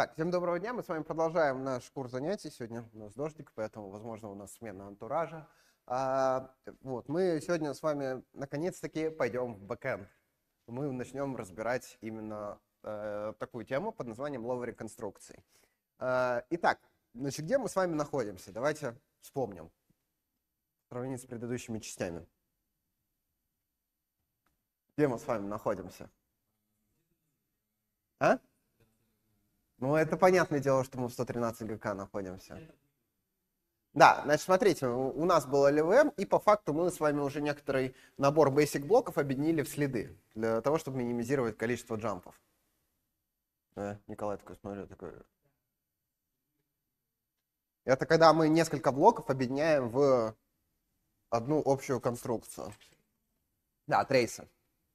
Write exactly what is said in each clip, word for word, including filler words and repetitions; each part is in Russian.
Так, всем доброго дня. Мы с вами продолжаем наш курс занятий. Сегодня у нас дождик, поэтому, возможно, у нас смена антуража. А, вот, мы сегодня с вами наконец-таки пойдем в бэкэнд. Мы начнем разбирать именно э, такую тему под названием ловля реконструкций. А, итак, значит, где мы с вами находимся? Давайте вспомним. В сравнении с предыдущими частями. Где мы с вами находимся? А? Ну, это понятное дело, что мы в сто тринадцать гэ ка находимся. Да, значит, смотрите, у нас был эл эл эм, и по факту мы с вами уже некоторый набор basic блоков объединили в следы, для того, чтобы минимизировать количество джампов. Э, Николай такой, смотрю, такой... Это когда мы несколько блоков объединяем в одну общую конструкцию. Да, трейсы.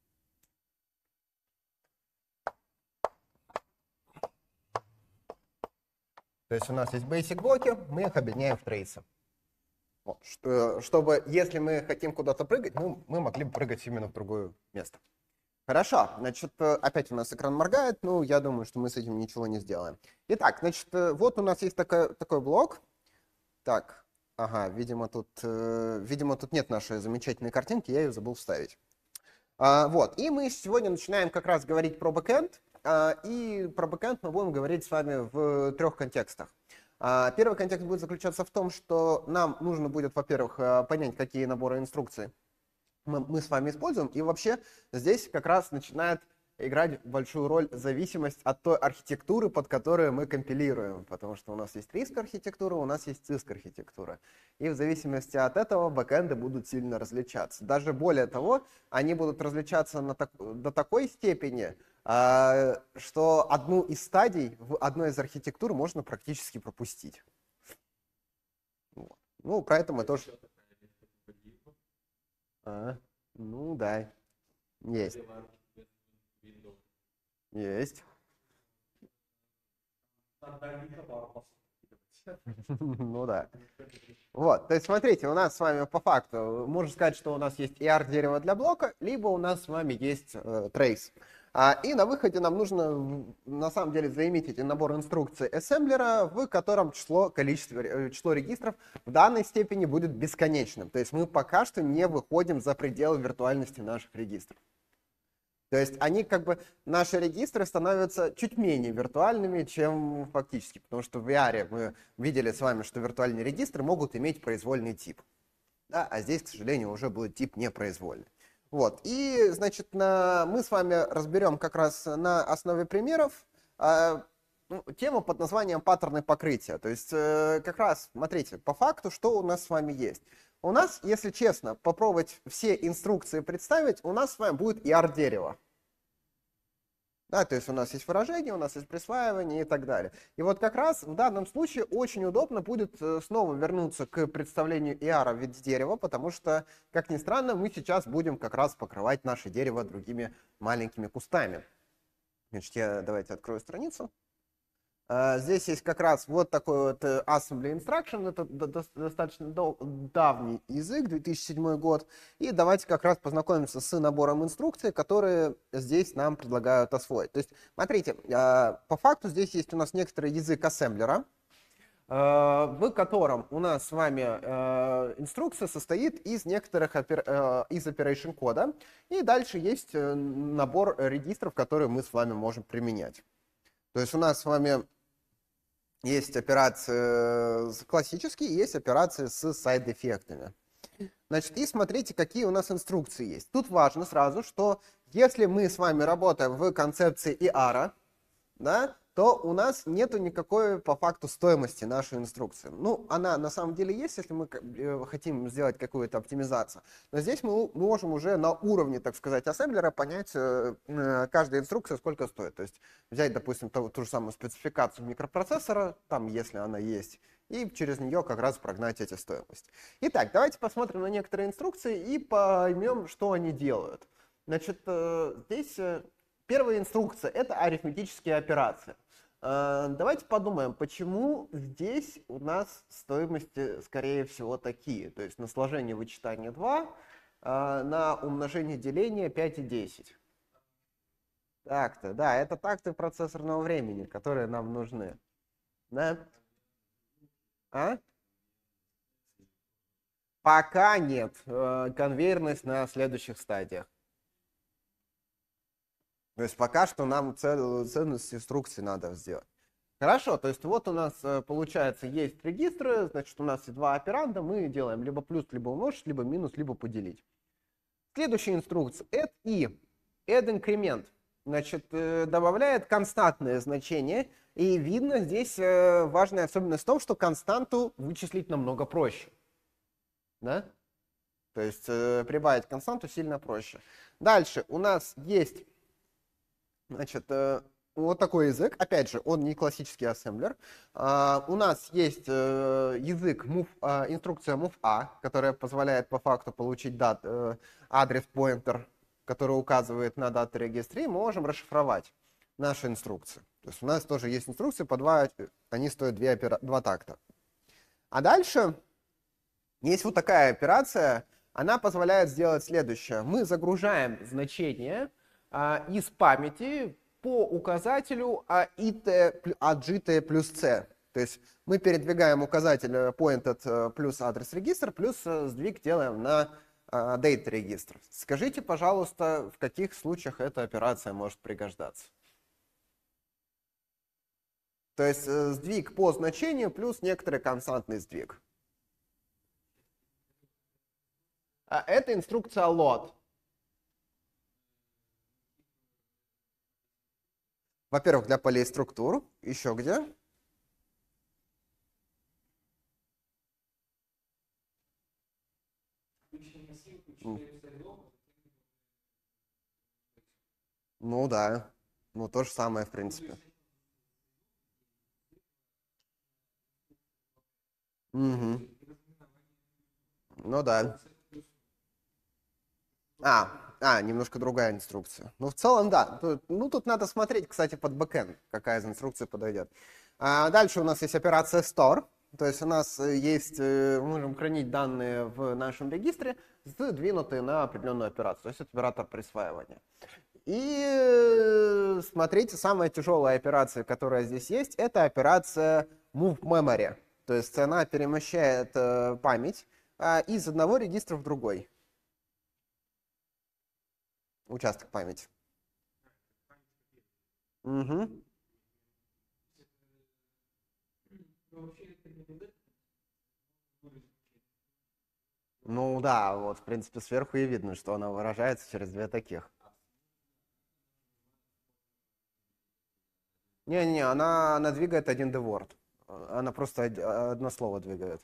То есть у нас есть basic блоки, мы их объединяем в трейсы. Вот, чтобы, если мы хотим куда-то прыгать, мы, мы могли бы прыгать именно в другое место. Хорошо, значит, опять у нас экран моргает, ну, я думаю, что мы с этим ничего не сделаем. Итак, значит, вот у нас есть такой, такой блок. Так, ага, видимо тут, видимо, тут нет нашей замечательной картинки, я ее забыл вставить. А, вот, и мы сегодня начинаем как раз говорить про бэкэнд. И про бэкэнд мы будем говорить с вами в трех контекстах. Первый контекст будет заключаться в том, что нам нужно будет, во-первых, понять, какие наборы инструкций мы, мы с вами используем. И вообще здесь как раз начинает играть большую роль зависимость от той архитектуры, под которую мы компилируем. Потому что у нас есть риск-архитектура, у нас есть циск-архитектура. И в зависимости от этого бэкэнды будут сильно различаться. Даже более того, они будут различаться на так, до такой степени, что одну из стадий в одной из архитектур можно практически пропустить. Вот. Ну, про это мы тоже... А, ну, да. Есть. Есть. Ну да. Вот, то есть смотрите, у нас с вами по факту, можно сказать, что у нас есть и ар-дерево для блока, либо у нас с вами есть э, трейс. А, и на выходе нам нужно, на самом деле, заиметь набор инструкций ассемблера, в котором число, количество, число регистров в данной степени будет бесконечным. То есть мы пока что не выходим за пределы виртуальности наших регистров. То есть они как бы, наши регистры становятся чуть менее виртуальными, чем фактически. Потому что в ви ар мы видели с вами, что виртуальные регистры могут иметь произвольный тип. Да, а здесь, к сожалению, уже будет тип непроизвольный. Вот. И, значит, на, мы с вами разберем как раз на основе примеров э, ну, тему под названием паттерны покрытия. То есть э, как раз, смотрите, по факту, что у нас с вами есть. У нас, если честно, попробовать все инструкции представить, у нас с вами будет и ар-дерево. Да, то есть у нас есть выражение, у нас есть присваивание и так далее. И вот как раз в данном случае очень удобно будет снова вернуться к представлению и ар в виде дерева, потому что, как ни странно, мы сейчас будем как раз покрывать наше дерево другими маленькими кустами. Значит, я давайте открою страницу. Здесь есть как раз вот такой вот Assembly Instruction, это достаточно давний язык, две тысячи седьмой год. И давайте как раз познакомимся с набором инструкций, которые здесь нам предлагают освоить. То есть, смотрите, по факту здесь есть у нас некоторый язык ассемблера, в котором у нас с вами инструкция состоит из некоторых из operation кода. И дальше есть набор регистров, которые мы с вами можем применять. То есть у нас с вами есть операции классические, есть операции с сайд-эффектами. Значит, и смотрите, какие у нас инструкции есть. Тут важно сразу, что если мы с вами работаем в концепции и ар, да, то у нас нету никакой по факту стоимости нашей инструкции. Ну, она на самом деле есть, если мы хотим сделать какую-то оптимизацию. Но здесь мы можем уже на уровне, так сказать, ассемблера понять каждая инструкция, сколько стоит. То есть взять, допустим, ту, ту же самую спецификацию микропроцессора, там, если она есть, и через нее как раз прогнать эти стоимости. Итак, давайте посмотрим на некоторые инструкции и поймем, что они делают. Значит, здесь первая инструкция – это арифметические операции. Давайте подумаем, почему здесь у нас стоимости, скорее всего, такие. То есть на сложение вычитания два, на умножение деления пять и десять. Так-то, да, это такты процессорного времени, которые нам нужны. Да? А? Пока нет. Э, Конвейерность на следующих стадиях. То есть пока что нам цел- ценность инструкции надо сделать. Хорошо, то есть вот у нас э, получается есть регистры, значит у нас есть два операнда, мы делаем либо плюс, либо умножить, либо минус, либо поделить. Следующая инструкция add и add инкремент. Значит, э, добавляет константное значение, и видно здесь э, важная особенность в том, что константу вычислить намного проще. Да? То есть э, прибавить константу сильно проще. Дальше у нас есть, значит, э, вот такой язык. Опять же, он не классический ассемблер. А, у нас есть э, язык move, а, инструкция move-a, которая позволяет по факту получить дат, э, адрес-поинтер, который указывает на дату регистра, и мы можем расшифровать наши инструкции. То есть у нас тоже есть инструкции по два, они стоят две опера, два такта. А дальше есть вот такая операция, она позволяет сделать следующее. Мы загружаем значение а, из памяти по указателю а джи ти плюс c. То есть мы передвигаем указатель pointed плюс адрес регистр, плюс сдвиг делаем на а, date регистр. Скажите, пожалуйста, в каких случаях эта операция может пригождаться? То есть сдвиг по значению плюс некоторый константный сдвиг. Это инструкция load. Во-первых, для полей структур. Еще где? Ну да. Ну то же самое, в принципе. Угу. Ну да. А, а, немножко другая инструкция. Ну, в целом, да. Тут, ну, тут надо смотреть, кстати, под бэкэнд, какая из инструкций подойдет. А дальше у нас есть операция store. То есть у нас есть, мы можем хранить данные в нашем регистре, сдвинутые на определенную операцию. То есть это оператор присваивания. И смотрите, самая тяжелая операция, которая здесь есть, это операция move memory. То есть она перемещает память из одного регистра в другой. Участок памяти. Угу. Ну да, вот в принципе сверху и видно, что она выражается через две таких. Не-не-не, она, она двигает один d-word. Она просто одно слово двигает.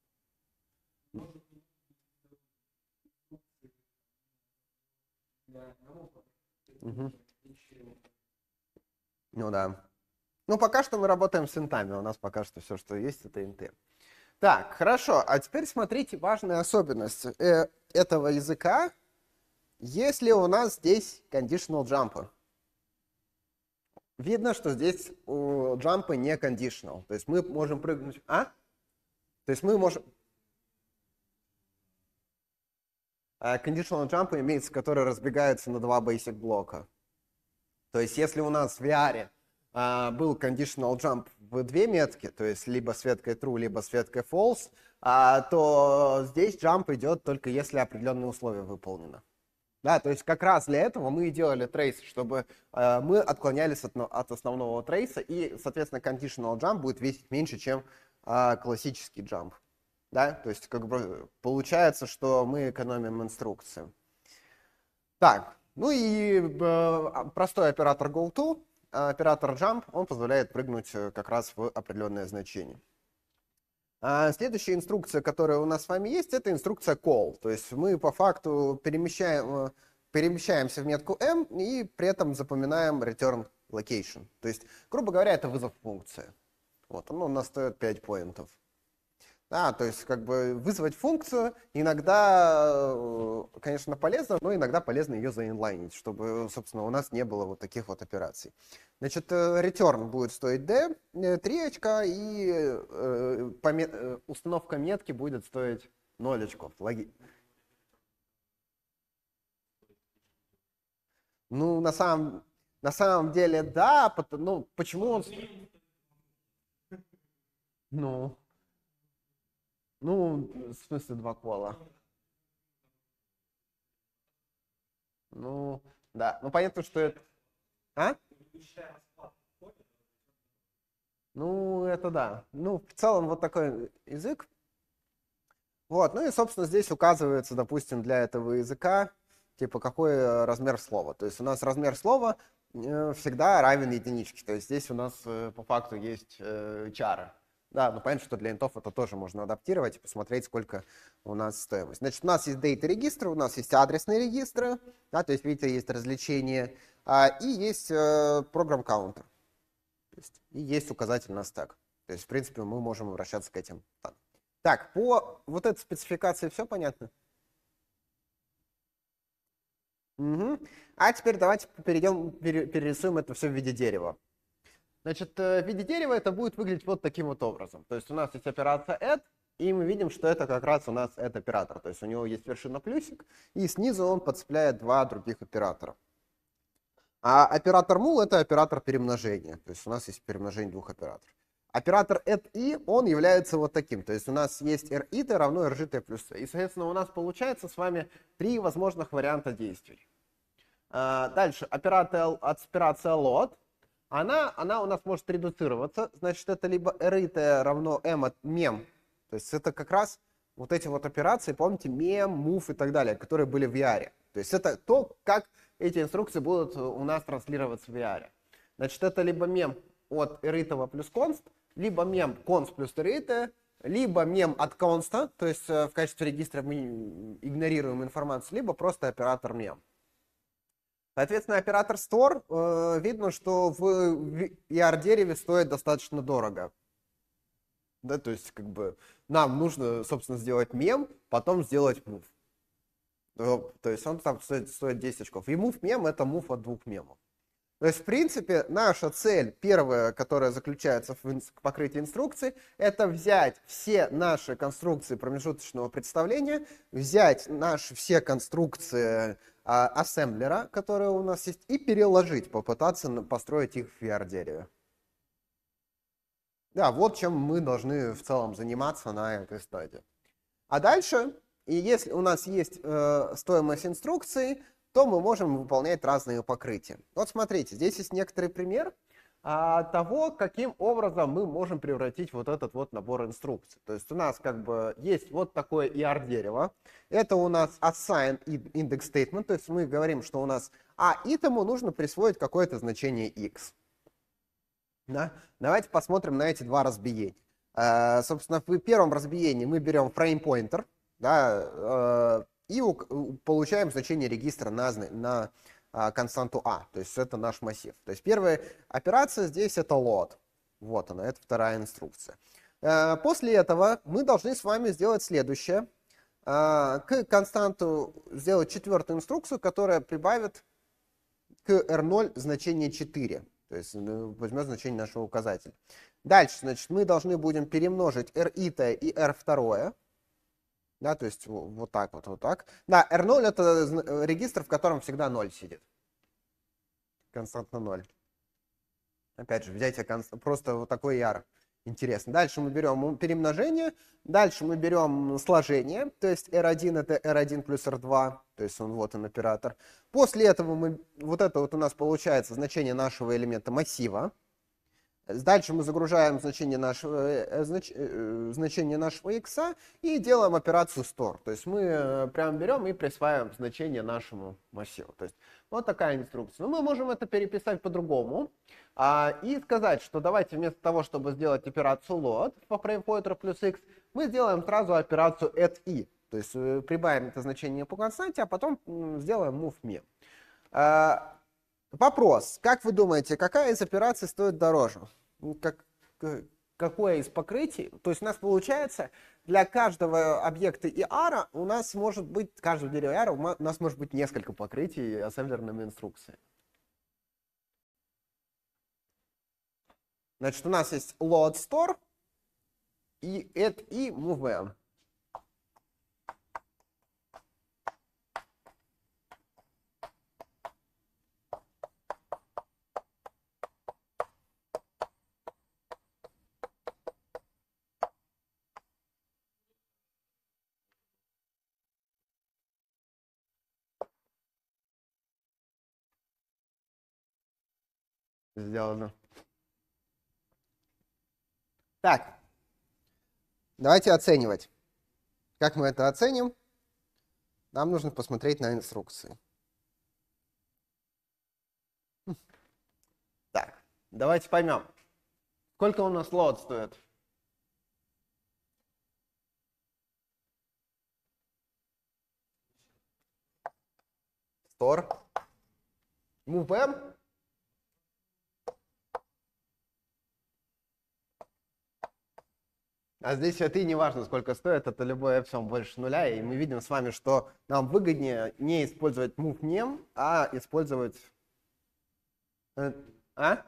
Угу. Ну да. Ну пока что мы работаем с интами. У нас пока что все, что есть, это инты. Так, хорошо. А теперь смотрите важная особенность э, этого языка. Если у нас здесь conditional jump. Видно, что здесь у джампы не conditional. То есть мы можем прыгнуть... А? То есть мы можем... Conditional jump имеется, который разбегается на два basic блока. То есть если у нас в ви ар а, был conditional jump в две метки, то есть либо с веткой true, либо с веткой false, а, то здесь jump идет только если определенные условия выполнены. Да, то есть как раз для этого мы и делали трейс, чтобы э, мы отклонялись от, от основного трейса, и, соответственно, conditional jump будет весить меньше, чем э, классический jump. Да, то есть как бы получается, что мы экономим инструкции. Так, ну и э, простой оператор goTo, оператор jump, он позволяет прыгнуть как раз в определенное значение. А следующая инструкция, которая у нас с вами есть, это инструкция call. То есть мы по факту перемещаем, перемещаемся в метку m и при этом запоминаем return location. То есть, грубо говоря, это вызов функции. Вот, оно у нас стоит пять поинтов. Да, то есть как бы вызвать функцию иногда, конечно, полезно, но иногда полезно ее заинлайнить, чтобы, собственно, у нас не было вот таких вот операций. Значит, return будет стоить d, три очка, и э, помет, установка метки будет стоить ноль очков. Логи... Ну, на самом... На самом деле, да, пот- ну, почему он... Ну, ну, в смысле два кола? Ну, да, ну понятно, что это... А? Ну, это да. Ну, в целом вот такой язык. Вот, ну и, собственно, здесь указывается, допустим, для этого языка, типа, какой э, размер слова. То есть у нас размер слова э, всегда равен единичке. То есть здесь у нас э, по факту есть э, чары. Да, ну понятно, что для интов это тоже можно адаптировать и посмотреть, сколько у нас стоимость. Значит, у нас есть data регистры, у нас есть адресные регистры, да, то есть, видите, есть развлечения, а, и есть э, программ каунтер. То есть, и есть указатель на стек. То есть, в принципе, мы можем обращаться к этим. Так, по вот этой спецификации все понятно? Угу. А теперь давайте перейдем, пере- перерисуем это все в виде дерева. Значит, э, в виде дерева это будет выглядеть вот таким вот образом. То есть у нас есть операция add, и мы видим, что это как раз у нас add оператор. То есть у него есть вершина плюсик, и снизу он подцепляет два других оператора. А оператор mul — это оператор перемножения. То есть у нас есть перемножение двух операторов. Оператор add-i, он является вот таким. То есть у нас есть rit равно rgt плюс c. И, соответственно, у нас получается с вами три возможных варианта действий. А, дальше, операция, операция load. Она, она у нас может редуцироваться. Значит, это либо rit равно m от mem. То есть это как раз вот эти вот операции, помните, mem, move и так далее, которые были в яре. То есть это то, как эти инструкции будут у нас транслироваться в яре. Значит, это либо mem от rit плюс const, либо mem const плюс rit, либо mem от const, то есть в качестве регистра мы игнорируем информацию, либо просто оператор mem. Соответственно, оператор store, э, видно, что в и ар-дереве стоит достаточно дорого. Да, то есть, как бы, нам нужно, собственно, сделать мем, потом сделать move. То, то есть он там стоит, стоит десять очков. И move мем — это move от двух мемов. То есть, в принципе, наша цель, первая, которая заключается в покрытии инструкций, это взять все наши конструкции промежуточного представления, взять наши все конструкции а, ассемблера, которые у нас есть, и переложить, попытаться построить их в и ар-дереве. Да, вот чем мы должны в целом заниматься на этой стадии. А дальше, и если у нас есть э, стоимость инструкции, то мы можем выполнять разные покрытия. Вот смотрите, здесь есть некоторый пример а, того, каким образом мы можем превратить вот этот вот набор инструкций. То есть у нас как бы есть вот такое и ар-дерево. Это у нас assign index statement, то есть мы говорим, что у нас а итому нужно присвоить какое-то значение x. Да? Давайте посмотрим на эти два разбиения. Uh, собственно, в первом разбиении мы берем frame-pointer, да, uh, и у, получаем значение регистра на, на uh, константу а, то есть это наш массив. То есть первая операция здесь это load. Вот она, это вторая инструкция. Uh, после этого мы должны с вами сделать следующее. Uh, к константу сделать четвертую инструкцию, которая прибавит к эр ноль значение четыре. То есть возьмет значение нашего указателя. Дальше, значит, мы должны будем перемножить rit и эр два. Да, то есть вот так вот, вот так. Да, эр ноль это регистр, в котором всегда ноль сидит. Константно ноль. Опять же, взять просто вот такой яр. Интересно. Дальше мы берем перемножение. Дальше мы берем сложение. То есть эр один это эр один плюс эр два. То есть он вот он оператор. После этого мы, вот это вот у нас получается значение нашего элемента массива. Дальше мы загружаем значение нашего, э, знач, э, значение нашего x и делаем операцию store. То есть мы э, прям берем и присваиваем значение нашему массиву. То есть вот такая инструкция. Но мы можем это переписать по-другому а, и сказать, что давайте вместо того, чтобы сделать операцию load по framepointer плюс x, мы сделаем сразу операцию add-i. То есть э, прибавим это значение по константе, а потом м, сделаем move mem. А, Вопрос. Как вы думаете, какая из операций стоит дороже? Как, какое из покрытий? То есть у нас получается, для каждого объекта и ар у нас может быть, каждого дерева и ара у нас может быть несколько покрытий ассемблерными инструкциями. Значит, у нас есть load store и add и move. сделано. Так, давайте оценивать. Как мы это оценим? Нам нужно посмотреть на инструкции. Так, давайте поймем. Сколько у нас лот стоит? Store. MoveM. А здесь это и не важно, сколько стоит, это любой эпсилон больше нуля, и мы видим с вами, что нам выгоднее не использовать MoveMem, а использовать... А?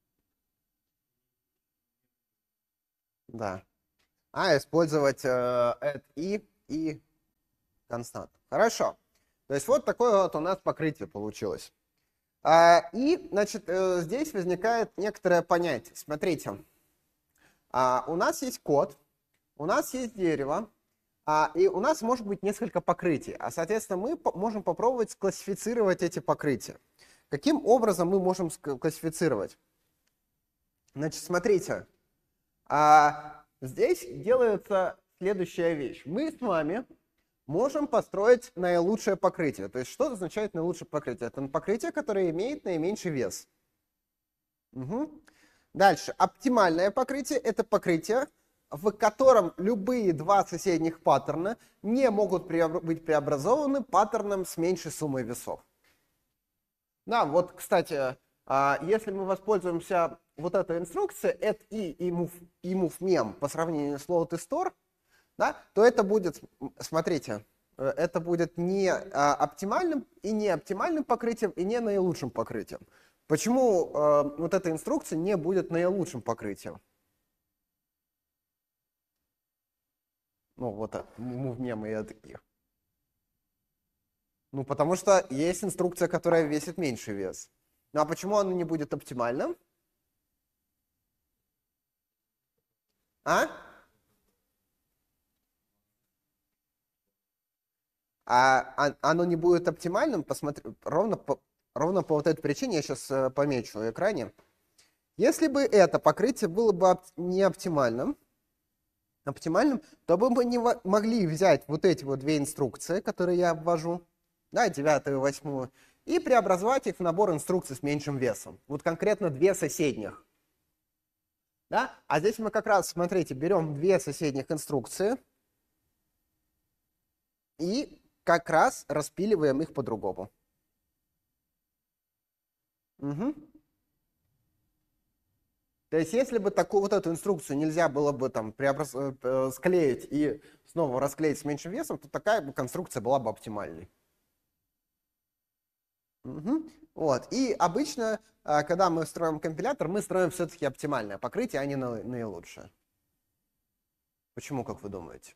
Да. А использовать э, add i и констант. Хорошо. То есть вот такое вот у нас покрытие получилось. А, и, значит, э, здесь возникает некоторое понятие. Смотрите. А, у нас есть код, у нас есть дерево, а, и у нас может быть несколько покрытий. А, соответственно, мы по можем попробовать склассифицировать эти покрытия. Каким образом мы можем классифицировать? Значит, смотрите. А, здесь делается следующая вещь. Мы с вами можем построить наилучшее покрытие. То есть что означает наилучшее покрытие? Это покрытие, которое имеет наименьший вес. Угу. Дальше. Оптимальное покрытие — это покрытие, в котором любые два соседних паттерна не могут преобр- быть преобразованы паттерном с меньшей суммой весов. Да, вот, кстати, если мы воспользуемся вот этой инструкцией add i и move, и movemem по сравнению с load и store, да, то это будет, смотрите, это будет не оптимальным и не оптимальным покрытием, и не наилучшим покрытием. Почему э, вот эта инструкция не будет наилучшим покрытием? Ну, вот MoveMem и add i. Ну, потому что есть инструкция, которая весит меньший вес. Ну, а почему она не будет оптимальным? А? А, а оно не будет оптимальным, посмотри, ровно по, ровно по вот этой причине, я сейчас э, помечу на экране. Если бы это покрытие было бы оп не оптимальным, оптимальным, то бы мы не могли взять вот эти вот две инструкции, которые я обвожу, да, девятую и восьмую, и преобразовать их в набор инструкций с меньшим весом. Вот конкретно две соседних. Да? А здесь мы как раз, смотрите, берем две соседних инструкции и как раз распиливаем их по-другому. Угу. То есть если бы такую вот эту инструкцию нельзя было бы там преобраз... склеить и снова расклеить с меньшим весом, то такая бы конструкция была бы оптимальной. Угу. Вот. И обычно, когда мы строим компилятор, мы строим все-таки оптимальное покрытие, а не наилучшее. Почему, как вы думаете?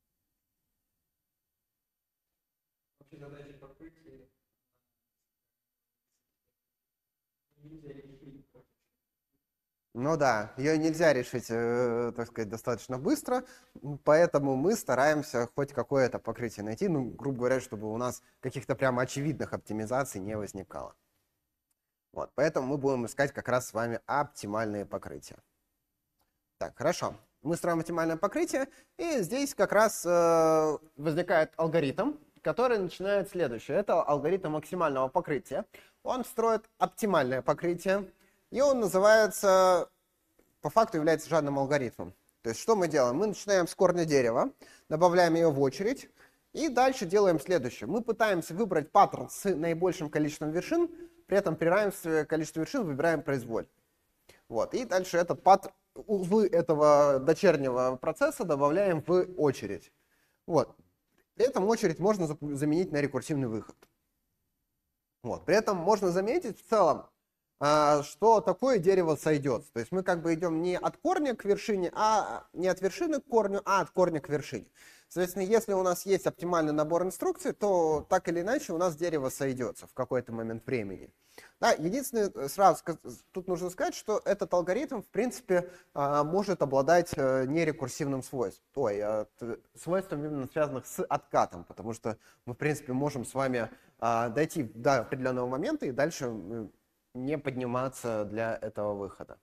Ну да, ее нельзя решить, э, так сказать, достаточно быстро, поэтому мы стараемся хоть какое-то покрытие найти, ну, грубо говоря, чтобы у нас каких-то прямо очевидных оптимизаций не возникало. Вот, поэтому мы будем искать как раз с вами оптимальные покрытия. Так, хорошо. Мы строим оптимальное покрытие, и здесь как раз э, возникает алгоритм, который начинает следующее. Это алгоритм максимального покрытия. Он строит оптимальное покрытие, и он называется, по факту является жадным алгоритмом. То есть что мы делаем? Мы начинаем с корня дерева, добавляем ее в очередь, и дальше делаем следующее. Мы пытаемся выбрать паттерн с наибольшим количеством вершин, при этом при равенстве количества вершин выбираем произволь. Вот. И дальше этот паттерн, узлы этого дочернего процесса добавляем в очередь. Вот. При этом очередь можно заменить на рекурсивный выход. Вот. При этом можно заметить в целом, что такое дерево сойдется. То есть мы как бы идем не от корня к вершине, а не от вершины к корню, а от корня к вершине. Соответственно, если у нас есть оптимальный набор инструкций, то так или иначе у нас дерево сойдется в какой-то момент времени. Да, единственное, сразу тут нужно сказать, что этот алгоритм, в принципе, может обладать нерекурсивным свойством. Ой, свойством именно связанных с откатом, потому что мы, в принципе, можем с вами дойти до определенного момента и дальше не подниматься для этого выхода.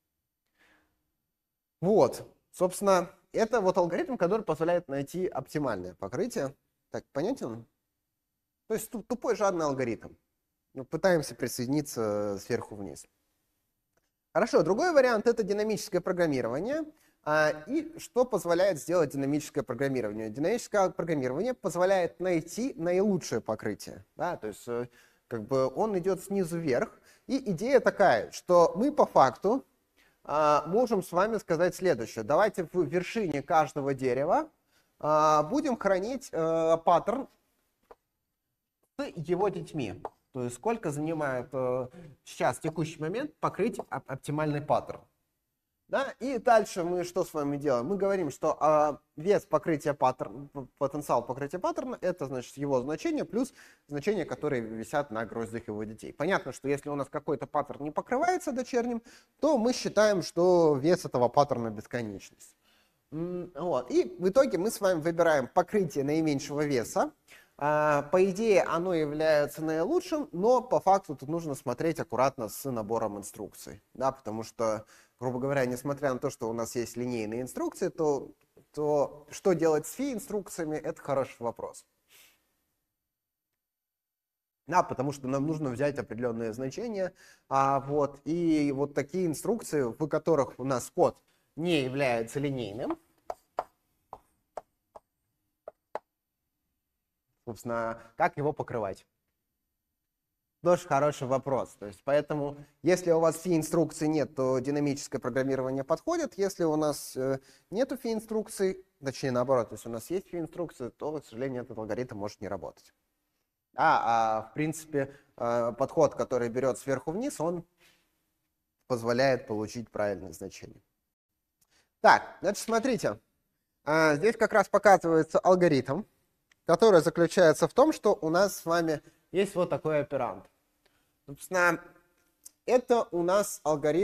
Вот, собственно, это вот алгоритм, который позволяет найти оптимальное покрытие. Так, понятен? То есть тупой жадный алгоритм. Мы пытаемся присоединиться сверху вниз. Хорошо, другой вариант — это динамическое программирование. А, и что позволяет сделать динамическое программирование? Динамическое программирование позволяет найти наилучшее покрытие. Да? То есть э, как бы он идет снизу вверх. И идея такая, что мы по факту а, можем с вами сказать следующее. Давайте в вершине каждого дерева а, будем хранить а, паттерн с его детьми. То есть сколько занимает э, сейчас, в текущий момент, покрыть оп оптимальный паттерн. Да? И дальше мы что с вами делаем? Мы говорим, что э, вес покрытия паттерна, потенциал покрытия паттерна, это значит его значение плюс значения, которые висят на гроздях его детей. Понятно, что если у нас какой-то паттерн не покрывается дочерним, то мы считаем, что вес этого паттерна бесконечность. Вот. И в итоге мы с вами выбираем покрытие наименьшего веса. По идее, оно является наилучшим, но по факту тут нужно смотреть аккуратно с набором инструкций. Да, потому что, грубо говоря, несмотря на то, что у нас есть линейные инструкции, то, то что делать с фи-инструкциями — это хороший вопрос. Да, потому что нам нужно взять определенные значения. А, вот, и вот такие инструкции, в которых у нас код не является линейным, собственно, как его покрывать? Тоже хороший вопрос. То есть, поэтому, если у вас фи-инструкций нет, то динамическое программирование подходит. Если у нас э, нету фи-инструкций, точнее наоборот, если у нас есть фи-инструкции, то, к сожалению, этот алгоритм может не работать. А, а в принципе, э, подход, который берет сверху вниз, он позволяет получить правильное значение. Так, значит, смотрите. А, здесь как раз показывается алгоритм, который заключается в том, что у нас с вами есть вот такой операнд. Собственно, это у нас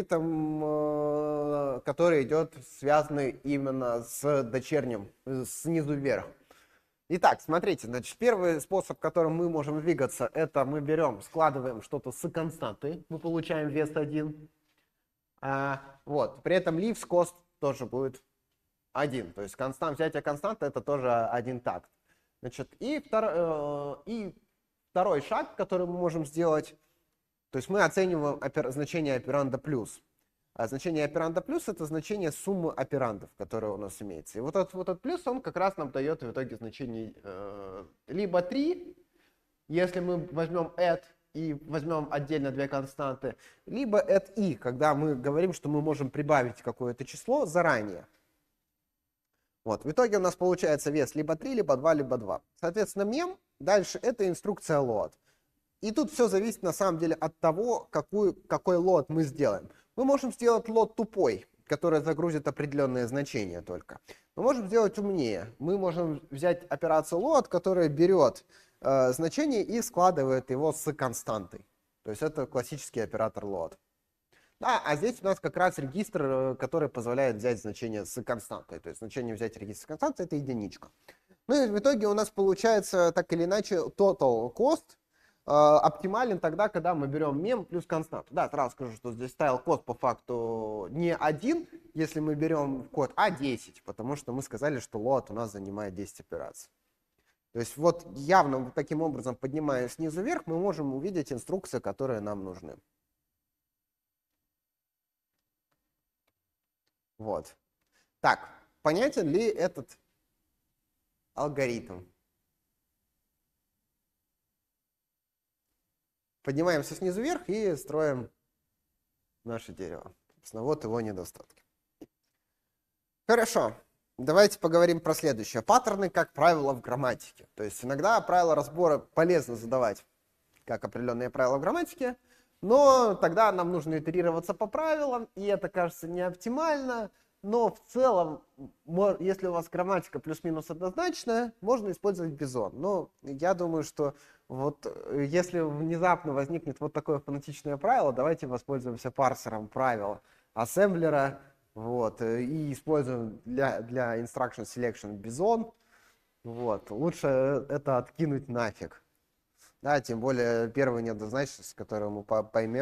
алгоритм, который идет связанный именно с дочерним, снизу вверх. Итак, смотрите, значит, первый способ, которым мы можем двигаться, это мы берем, складываем что-то с константой, мы получаем вес один. А, вот, при этом leaves cost тоже будет один. То есть констант, взятие константы — это тоже один такт. Значит, и, втор, э, и второй шаг, который мы можем сделать, то есть мы оцениваем опер, значение операнда плюс. А значение операнда плюс — это значение суммы операндов, которые у нас имеется. И вот этот, вот этот плюс, он как раз нам дает в итоге значение э, либо три, если мы возьмем add и возьмем отдельно две константы, либо add i, когда мы говорим, что мы можем прибавить какое-то число заранее. Вот, в итоге у нас получается вес либо три, либо два, либо два. Соответственно, мем дальше — это инструкция load. И тут все зависит на самом деле от того, какую, какой load мы сделаем. Мы можем сделать load тупой, который загрузит определенные значения только. Мы можем сделать умнее. Мы можем взять операцию load, которая берет э, значение и складывает его с константой. То есть это классический оператор load. Да, а здесь у нас как раз регистр, который позволяет взять значение с константой. То есть значение взять регистр с константой — это единичка. Ну и в итоге у нас получается так или иначе total cost э, оптимален тогда, когда мы берем мем плюс константу. Да, сразу скажу, что здесь style cost по факту не один, если мы берем код, а десять, потому что мы сказали, что load у нас занимает десять операций. То есть вот явно вот таким образом, поднимая снизу вверх, мы можем увидеть инструкции, которые нам нужны. Вот. Так, понятен ли этот алгоритм? Поднимаемся снизу вверх и строим наше дерево. Собственно, вот его недостатки. Хорошо. Давайте поговорим про следующее. Паттерны как правило в грамматике. То есть иногда правила разбора полезно задавать как определенные правила в грамматике, но тогда нам нужно итерироваться по правилам, и это кажется не оптимально. Но в целом, если у вас грамматика плюс-минус однозначная, можно использовать бизон. Но я думаю, что вот если внезапно возникнет вот такое фонетичное правило, давайте воспользуемся парсером правил ассемблера, вот, и используем для, для instruction selection бизон. Вот. Лучше это откинуть нафиг. Да, тем более первая неоднозначность, которую мы поймем,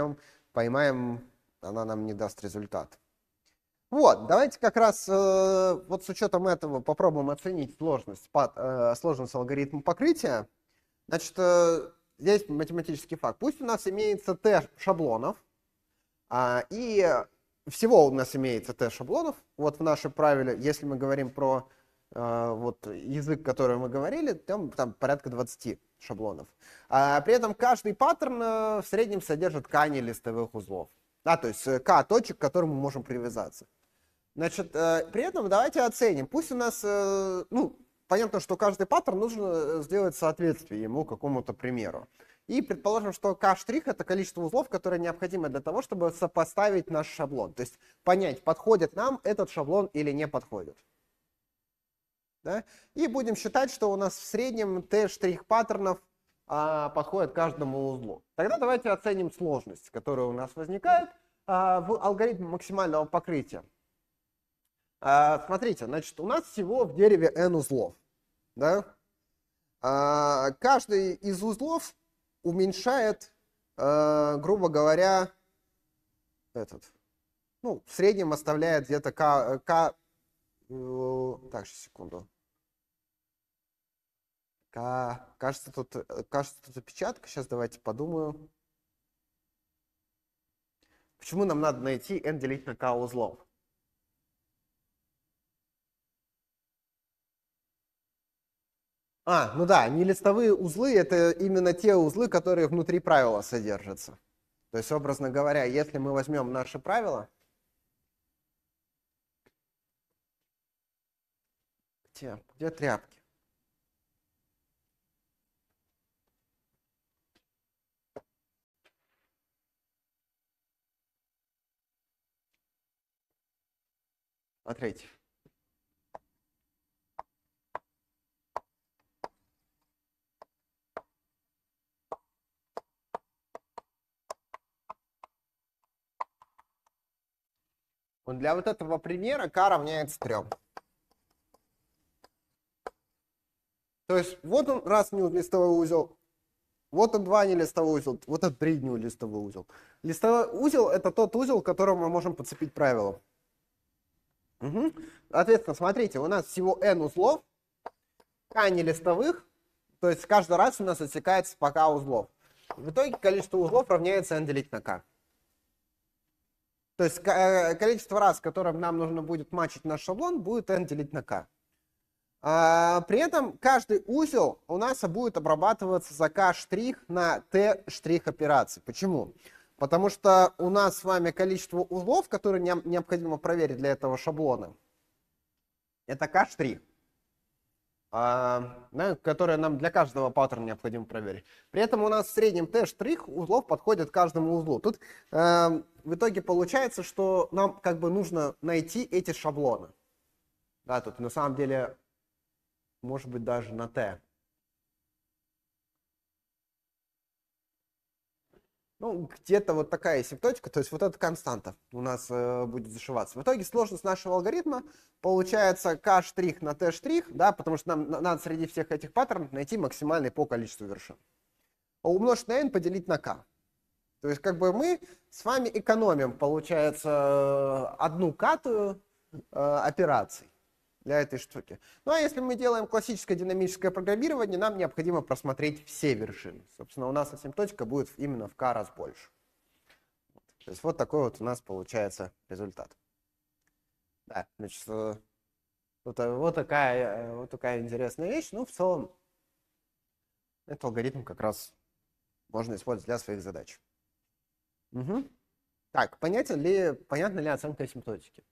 поймаем, она нам не даст результат. Вот, давайте как раз э, вот с учетом этого попробуем оценить сложность, пат, э, сложность алгоритма покрытия. Значит, э, здесь математический факт. Пусть у нас имеется Т шаблонов, а, и всего у нас имеется Т шаблонов. Вот в нашем правиле, если мы говорим про э, вот, язык, который мы говорили, там, там порядка двадцати шаблонов. А, при этом каждый паттерн э, в среднем содержит К нелистовых узлов. Да, то есть К точек, к которым мы можем привязаться. Значит, э, при этом давайте оценим. Пусть у нас, э, ну, понятно, что каждый паттерн нужно сделать соответствие ему какому-то примеру. И предположим, что К' это количество узлов, которое необходимо для того, чтобы сопоставить наш шаблон. То есть понять, подходит нам этот шаблон или не подходит. Да? И будем считать, что у нас в среднем Т' паттернов а, подходит каждому узлу. Тогда давайте оценим сложность, которая у нас возникает а, в алгоритме максимального покрытия. А, смотрите, значит, у нас всего в дереве n узлов. Да? А, каждый из узлов уменьшает, а, грубо говоря, этот, ну, в среднем оставляет где-то k, k, так, сейчас, секунду. К, кажется, тут, кажется, тут опечатка. Сейчас давайте подумаю. Почему нам надо найти n делить на k узлов? А, ну да, нелистовые узлы — это именно те узлы, которые внутри правила содержатся. То есть, образно говоря, если мы возьмем наше правило, где, где тряпки? Смотрите. Вот для вот этого примера k равняется трем. То есть вот он раз нелистовой узел, вот он два нелистовой узел, вот это три нелистовой узел. Листовой узел — это тот узел, к которому мы можем подцепить правило. Угу. Соответственно, смотрите, у нас всего n узлов, k нелистовых, то есть каждый раз у нас отсекается по k узлов. В итоге количество узлов равняется n делить на k. То есть количество раз, которым нам нужно будет матчить наш шаблон, будет n делить на k. А, при этом каждый узел у нас будет обрабатываться за k' на t' операции. Почему? Потому что у нас с вами количество узлов, которые необходимо проверить для этого шаблона, это k', а, да, которое нам для каждого паттерна необходимо проверить. При этом у нас в среднем t' узлов подходит каждому узлу. Тут э, в итоге получается, что нам как бы нужно найти эти шаблоны. Да, тут на самом деле может быть даже на t. Ну, где-то вот такая симптотика, то есть вот эта константа у нас э, будет зашиваться. В итоге сложность нашего алгоритма получается k' на t', да, потому что нам надо среди всех этих паттернов найти максимальный по количеству вершин. А умножить на n поделить на k. То есть как бы мы с вами экономим, получается, одну катую э, операций для этой штуки. Ну а если мы делаем классическое динамическое программирование, нам необходимо просмотреть все вершины. Собственно, у нас асимптотика будет именно в k раз больше. То есть вот такой вот у нас получается результат. Да, значит, вот, вот, такая, вот такая интересная вещь. Ну, в целом, этот алгоритм как раз можно использовать для своих задач. Угу. Так, понятен ли, понятна ли оценка асимптотики?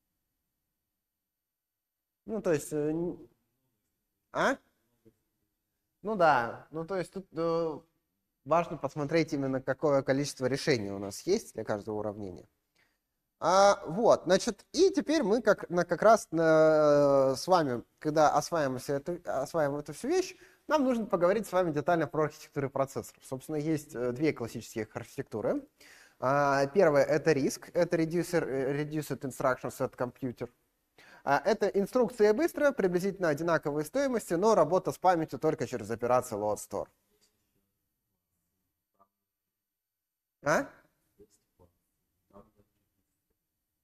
Ну, то есть... А? Ну да, ну то есть тут э, важно посмотреть именно, какое количество решений у нас есть для каждого уравнения. А, вот, значит, и теперь мы как, на, как раз на, с вами, когда осваиваем эту, осваиваем эту всю вещь, нам нужно поговорить с вами детально про архитектуры процессоров. Собственно, есть две классические архитектуры. А, первая — это риск, это reducer, Reduced Instruction Set Computer. Это инструкция быстрая, приблизительно одинаковые стоимости, но работа с памятью только через операцию load store. А?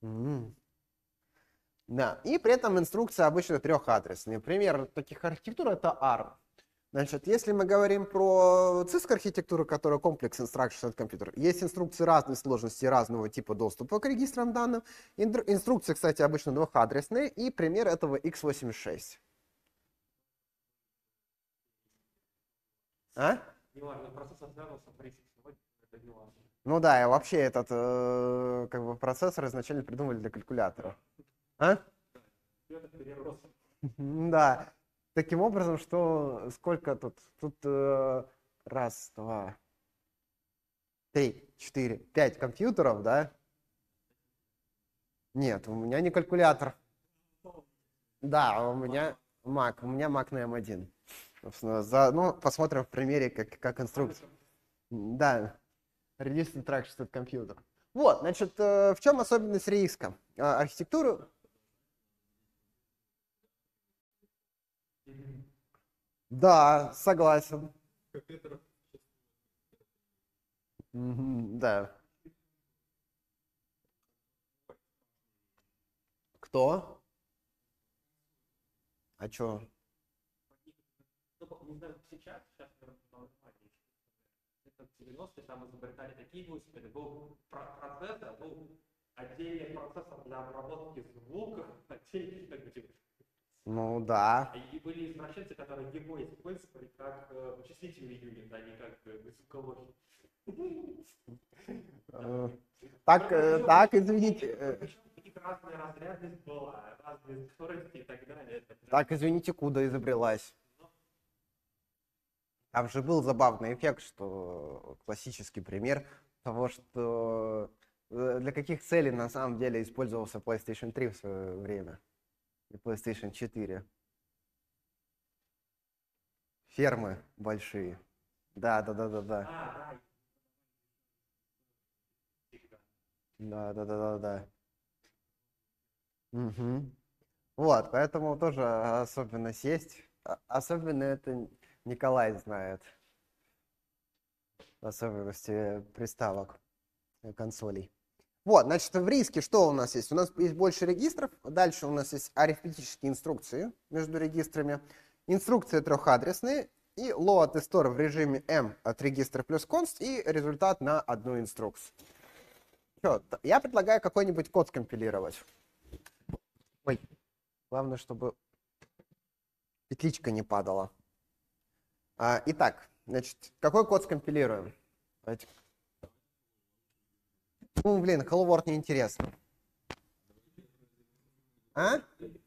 М. Да, и при этом инструкция обычно трехадресная. Пример таких архитектур — это арм. Значит, если мы говорим про циск-архитектуру, которая комплекс Instruction от компьютера, есть инструкции разной сложности, разного типа доступа к регистрам данных. Инстру- Инструкции, кстати, обычно двухадресные, и пример этого икс восемьдесят шесть. А? Неважно, процессор связывался в риск сегодня, это не важно. Ну да, и вообще этот э, как бы процессор изначально придумали для калькулятора. А? Это перерос. Да. Таким образом, что сколько тут? Тут э, раз, два, три, четыре, пять компьютеров, да? Нет, у меня не калькулятор. Да, у меня Mac, у меня Mac на эм один. Собственно, за, ну, посмотрим в примере, как, как инструкция. Да, Reduced Instruction от компьютер. Вот, значит, э, в чем особенность риска? А, архитектуру. Да, согласен. Мгм, да. Кто? А чё? Ну, не знаю, сейчас, сейчас, наверное, нормально. Это в девяностые там изобретали такие велосипеды. Был про- процессор, был отдельный процессор для обработки звука, отдельный как бы, Ну да. и были извращенцы, которые его использовали как э, вычислительный юнит, а не как э, звуковой. Э, Так, э, так, извините. э, Причем у них разная разрядность была, разные скорости и так далее. Это прям... Так, извините, куда изобрелась? Там же был забавный эффект, что классический пример того, что э, для каких целей на самом деле использовался PlayStation три в свое время и PlayStation четыре. Фермы большие. Да, да, да, да, да. А, Да, да, да, да, да. Мгм. Вот, поэтому тоже особенность есть. А- Особенно это Николай знает. Особенности приставок э, консолей. Вот, значит, в риске что у нас есть? У нас есть больше регистров. Дальше у нас есть арифметические инструкции между регистрами. Инструкции трехадресные. И load и store в режиме M от регистра плюс const и результат на одну инструкцию. Чё, т- я предлагаю какой-нибудь код скомпилировать. Ой, главное, чтобы петличка не падала. А, итак, значит, какой код скомпилируем? Давайте. Ну, блин, Hello World неинтересно. А?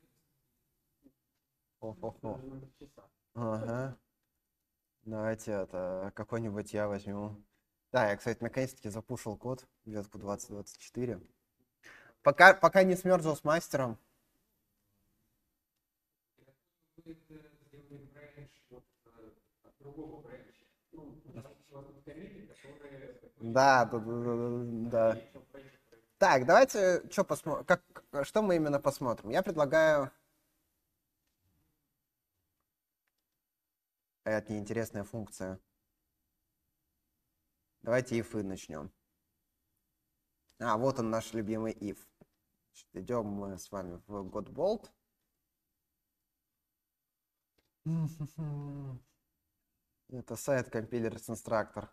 Хо-хо-хо. Ага. Давайте это, какой-нибудь я возьму. Да, я, кстати, наконец-таки запушил код, ветку двадцать двадцать четыре. Пока, пока не смерзал с мастером. Да, да, да, да, да. Так, давайте что посмотрим. Как, что мы именно посмотрим? Я предлагаю. Это неинтересная функция. Давайте if начнем. А, вот он наш любимый if. Значит, идем мы с вами в Godbolt. Это сайт компилер с инстрактор.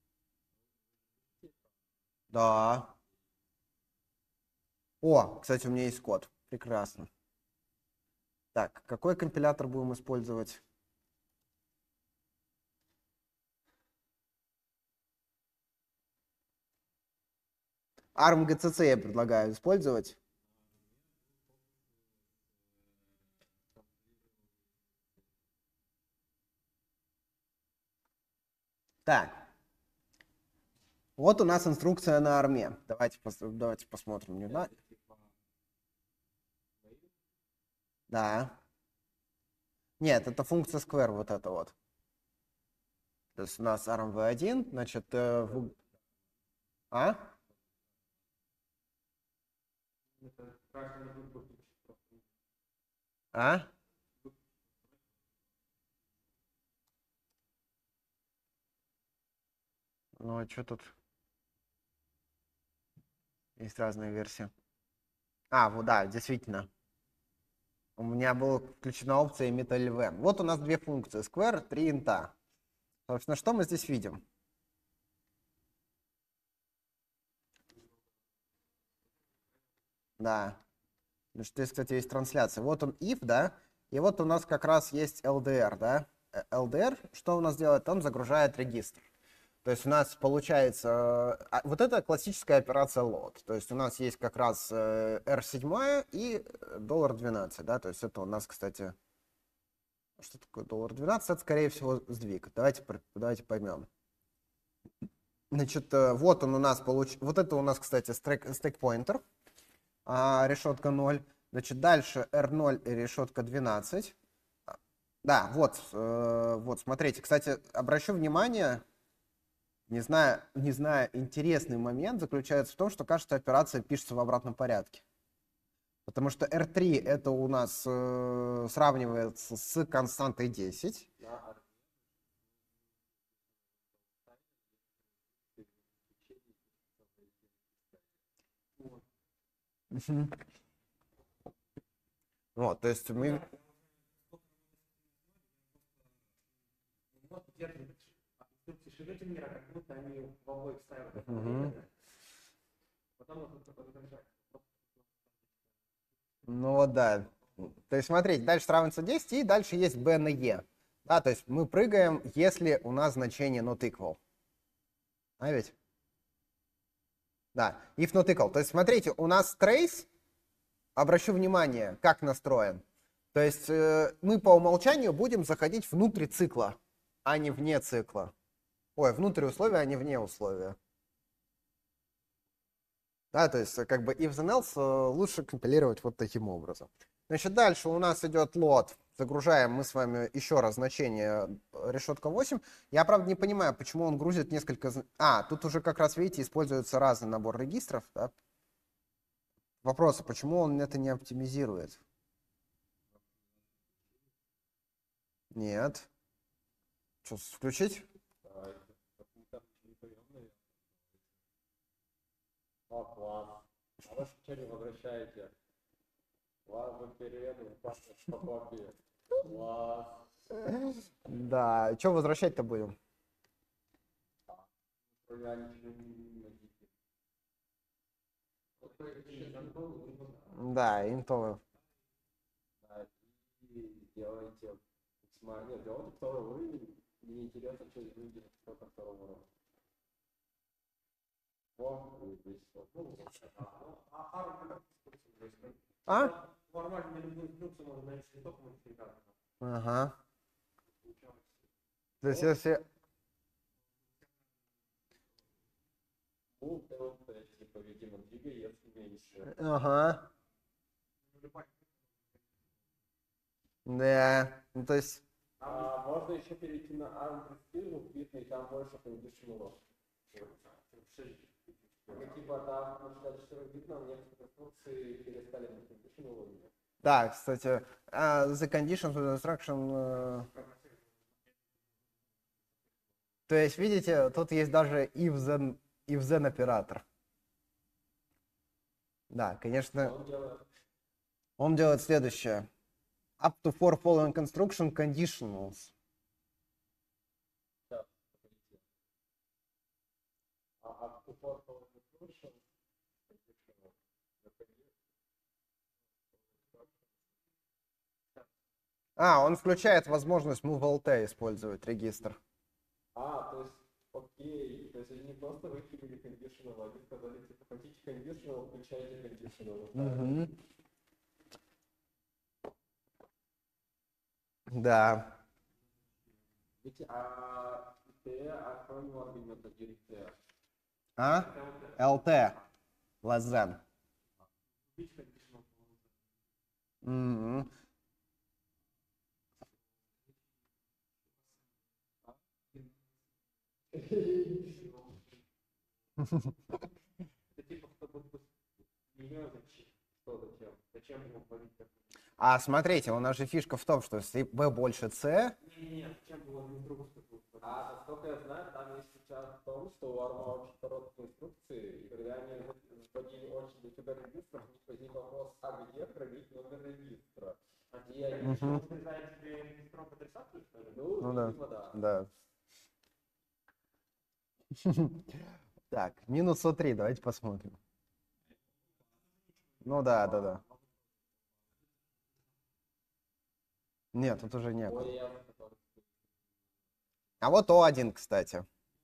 Да. О, кстати, у меня есть код. Прекрасно. Так, какой компилятор будем использовать? арм-джи-си я предлагаю использовать. Так. Вот у нас инструкция на арме. Давайте, пос давайте посмотрим. Не да? Да. Нет, это функция square, вот это вот. То есть у нас арм ви один, значит, э, в... А? А? Ну, а что тут? Есть разные версии. А, вот да, действительно. У меня была включена опция emit эл ви эн. Вот у нас две функции, square, три инта. Собственно, что мы здесь видим? Да. Здесь, кстати, есть трансляция. Вот он if, да, и вот у нас как раз есть эл ди эр, да. эл ди эр, что у нас делает? Он загружает регистр. То есть у нас получается, а, вот это классическая операция load. То есть у нас есть как раз эр семь и доллар двенадцать, да, то есть это у нас, кстати, что такое доллар двенадцать? Это, скорее всего, сдвиг. Давайте, давайте поймем. Значит, вот он у нас получ... Вот это у нас, кстати, стек-поинтер, а, решетка ноль. Значит, дальше эр ноль и решетка двенадцать. Да, вот, э, вот, смотрите. Кстати, обращу внимание, не знаю, не знаю, интересный момент заключается в том, что, кажется, операция пишется в обратном порядке. Потому что эр три это у нас э, сравнивается с константой десять. Вот, то есть мы... Широте мира, как будто они в обоих ставят это Угу. время, потом вот это подгружается. Ну вот да. То есть смотрите, дальше сравнивается десять, и дальше есть b на e. Да, то есть мы прыгаем, если у нас значение not equal. А ведь? Да, if not equal. То есть смотрите, у нас trace, обращу внимание, как настроен. То есть э, мы по умолчанию будем заходить внутрь цикла, а не вне цикла. Ой, внутрь условия, а не вне условия. Да, то есть как бы if then else лучше компилировать вот таким образом. Значит, дальше у нас идет load. Загружаем мы с вами еще раз значение решетка восемь. Я, правда, не понимаю, почему он грузит несколько... А, тут уже как раз, видите, используется разный набор регистров. Да? Вопрос, а почему он это не оптимизирует? Нет. Что, включить? О, класс. А вы что не возвращаете? Ладно, перееду, по копии. Класс. Да, что возвращать-то будем? Я ничего не найдите. Да, интовый. И делайте... Нет, делайте второй уровень. Мне интересно, что люди только второго уровня. А? Нормально, любую инструкцию можно найти, только модификацию. Ага. То есть если... Ну, это типа, видимо, двигается меньше. Ага. Да, ну то есть... А можно еще перейти на ARM Precision, и там больше кондишнеров. Ну, типа там, начинать четырехбитном, некоторые функции перестали быть кондишнерами. Да, кстати, uh, the conditions with instruction... Uh... То есть, видите, тут есть даже if then, if then оператор. Да, конечно. Он делает... Он делает следующее. Up to four following construction conditionals. Да, а up to four following construction А, он включает возможность MoveLT использовать регистр. А, то есть, окей, то есть они не просто выкинули conditional, они сказали, типа, хотите conditional, включайте conditional. Угу. Да. Ведь, а Т, а кто не аргумент один Т? А? эл ти. Less than. Угу. Это типа, чтобы ее зачем? Что зачем? Зачем его вводить? А смотрите, у нас же фишка в том, что если b больше c... Нет, зачем было инструкцию? А, насколько я знаю, там есть сейчас в том, что у Арма очень короткие инструкции, и когда они вводили очень для тебя регистр, у них возник вопрос, что он срезает тебе регистров адресацию, что ли? Ну, Ну да. видимо, да. Да. Так, минус сто три, давайте посмотрим. Ну да, да, да. Нет, тут уже не было. Ой, я который- А вот О один, кстати.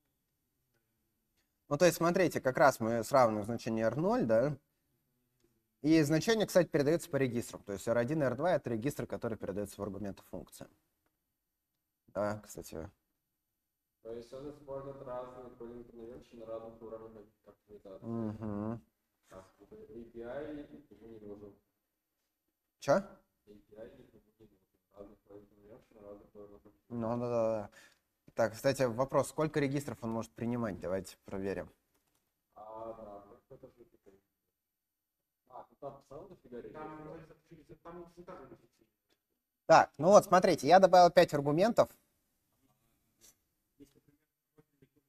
Ну, то есть, смотрите, как раз мы сравниваем значение эр ноль, да? И значение, кстати, передается по регистрам. То есть эр один и эр два — это регистры, которые передаются в аргументы функции. Да, кстати. То есть он использует разные полинг convention на разных уровнях оптимизации. Угу. Так, эй пи ай ему не нужен. Чё? эй пи ай ему не нужен. Разных полинг convention на разных уровнях оптимизации. Ну, да, да, да. Так, кстати, вопрос, сколько регистров он может принимать? Давайте проверим. А, да, как это же такое? А, ты там писал дофига регистров? Там, там синтаксис дефицит. Так, ну вот, смотрите, я добавил пять аргументов. Если, например,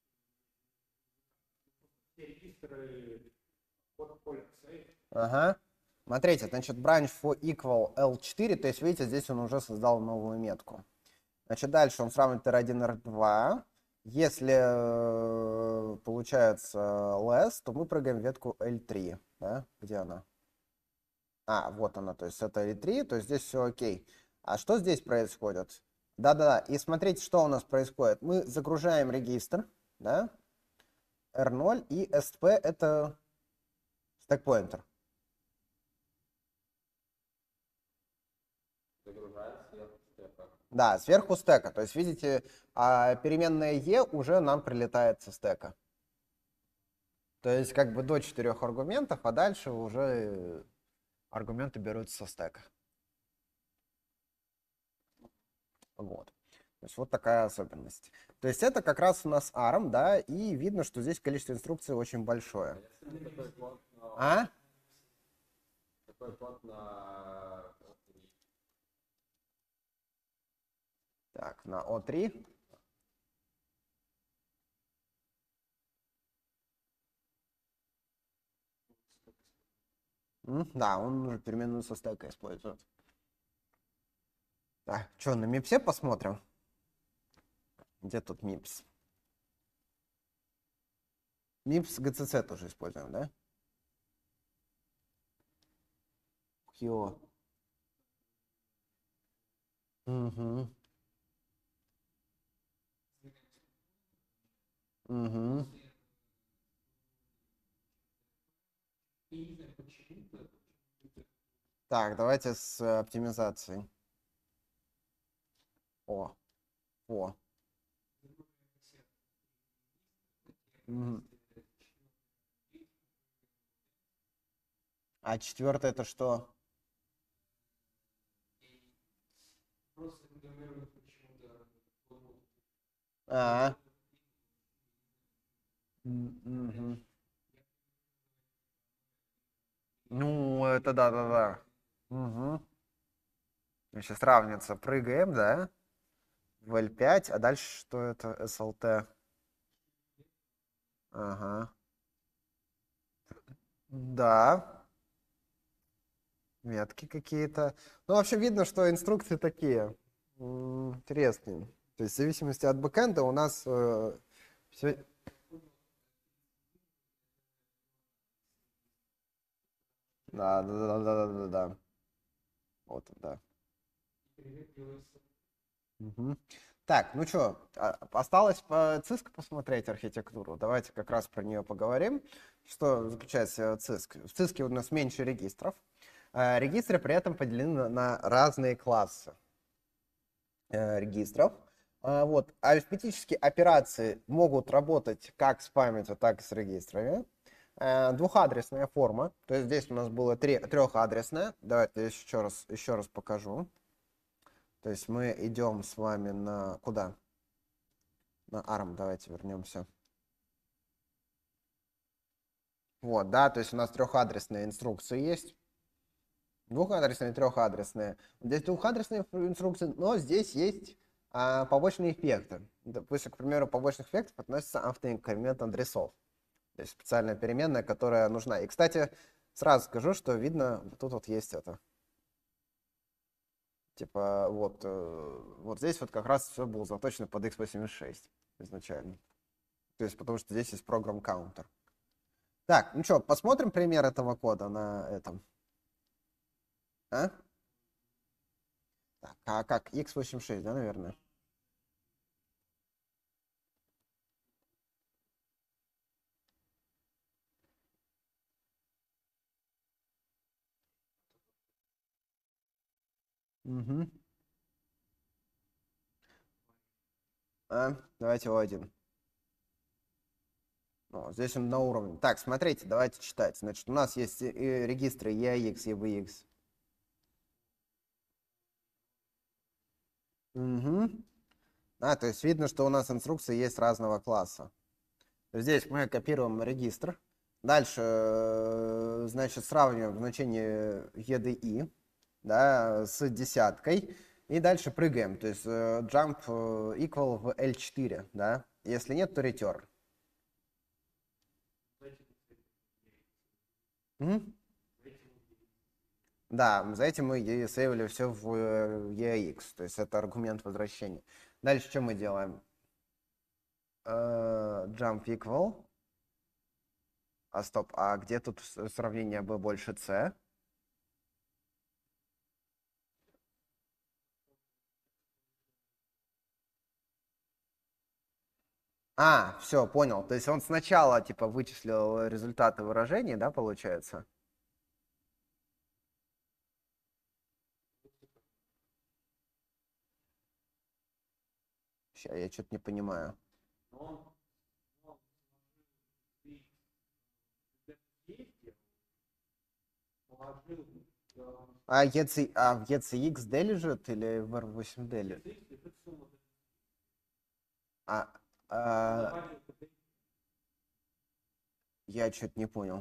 все регистры от поля save, Ага. Смотрите, значит, branch for equal эл четыре, то есть, видите, здесь он уже создал новую метку. Значит, дальше он сравнивает эр один, эр два. Если э, получается less, то мы прыгаем в ветку эл три. Да? Где она? А, вот она, то есть это эл три, то есть здесь все окей. А что здесь происходит? Да-да-да, и смотрите, что у нас происходит. Мы загружаем регистр, да, эр ноль, и эс пи это стек-поинтер. Загружаем сверху стека. Да, сверху стека. То есть, видите, а переменная e уже нам прилетает со стека. То есть, как бы до четырех аргументов, а дальше уже аргументы берутся со стека. Вот. То есть, вот такая особенность. То есть, это как раз у нас арм, да, и видно, что здесь количество инструкций очень большое. А если такой код на... А? Такой код на... Так, на о три. М, Да, он уже переменную со стека использует. Так, что, на мипсе посмотрим? Где тут мипс? мипс джи си си тоже используем, да? Кьо. Угу. Угу. и не знаю почему-то, Так, давайте с э, оптимизацией. О. О. Мгм. А четвертое это что? просто регулирует почему-то. А. М, мгм. Ну, это да-да-да. Угу. Сейчас сравнится. Прыгаем, да? В эл пять, а дальше что это? эс эл ти. Ага. Да. Метки какие-то. Ну, вообще видно, что инструкции такие м, интересные. То есть в зависимости от бэкэнда у нас э, все... Да, да, да, да, да, да, да. Вот, да. Мгм. Так, ну что, осталось по циск посмотреть архитектуру. Давайте как раз про нее поговорим. Что заключается в циск? В циске у нас меньше регистров. Э, Регистры при этом поделены на- на разные классы э, регистров. А, Вот. Арифметические операции могут работать как с памятью, так и с регистрами. Э, Двухадресная форма. То есть здесь у нас было три, трехадресная. Давайте я еще раз, еще раз покажу. То есть мы идем с вами на... Куда? На арм. Давайте вернемся. Вот, да, то есть у нас трехадресные инструкции есть. Двухадресные, трехадресные. Здесь двухадресные инструкции, но здесь есть а, побочные эффекты. Допустим, к примеру, побочных эффектов относится автоинкремент адресов. То есть специальная переменная, которая нужна. И, кстати, сразу скажу, что видно, тут вот есть это. Типа, вот, э, вот здесь вот как раз все было заточено под икс восемьдесят шесть изначально. То есть, потому что здесь есть программ counter. Так, ну что, посмотрим пример этого кода на этом. А? Так, а как? икс восемьдесят шесть, да, наверное? Угу. А, давайте о один. О, здесь он на уровне. Так, смотрите, давайте читать. Значит, у нас есть и- и регистры и эй икс, и ви икс. Угу. А, то есть видно, что у нас инструкции есть разного класса. Здесь мы копируем регистр. Дальше, э, значит, сравниваем значение и ди и, да, с десяткой. И дальше прыгаем. То есть э, jump э, equal в эл четыре, да. Если нет, то return. Мгм. Да, за этим мы и сейвили все в э, и эй икс. То есть это аргумент возвращения. Дальше что мы делаем? Э, jump equal. А стоп, а где тут с- сравнение b больше c? А, все, понял. То есть он сначала, типа, вычислил результаты выражений, да, получается? Сейчас, я что-то не понимаю. Но он, он сложил и положил э, А, EC, а в и си икс D лежит или в эр восемь D лежит? лежит сумма. А, Он а, добавил к этой я что-то не понял.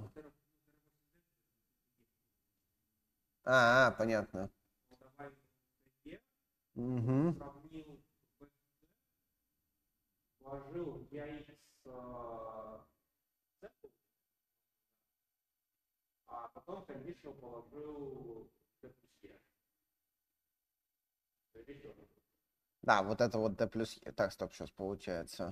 А, а, понятно. он добавил к этой Угу. сравнил в вложил и эй икс э, цепь, а потом conditional положил D плюс E. Return. Да, вот это вот D плюс E. Так, стоп, сейчас получается.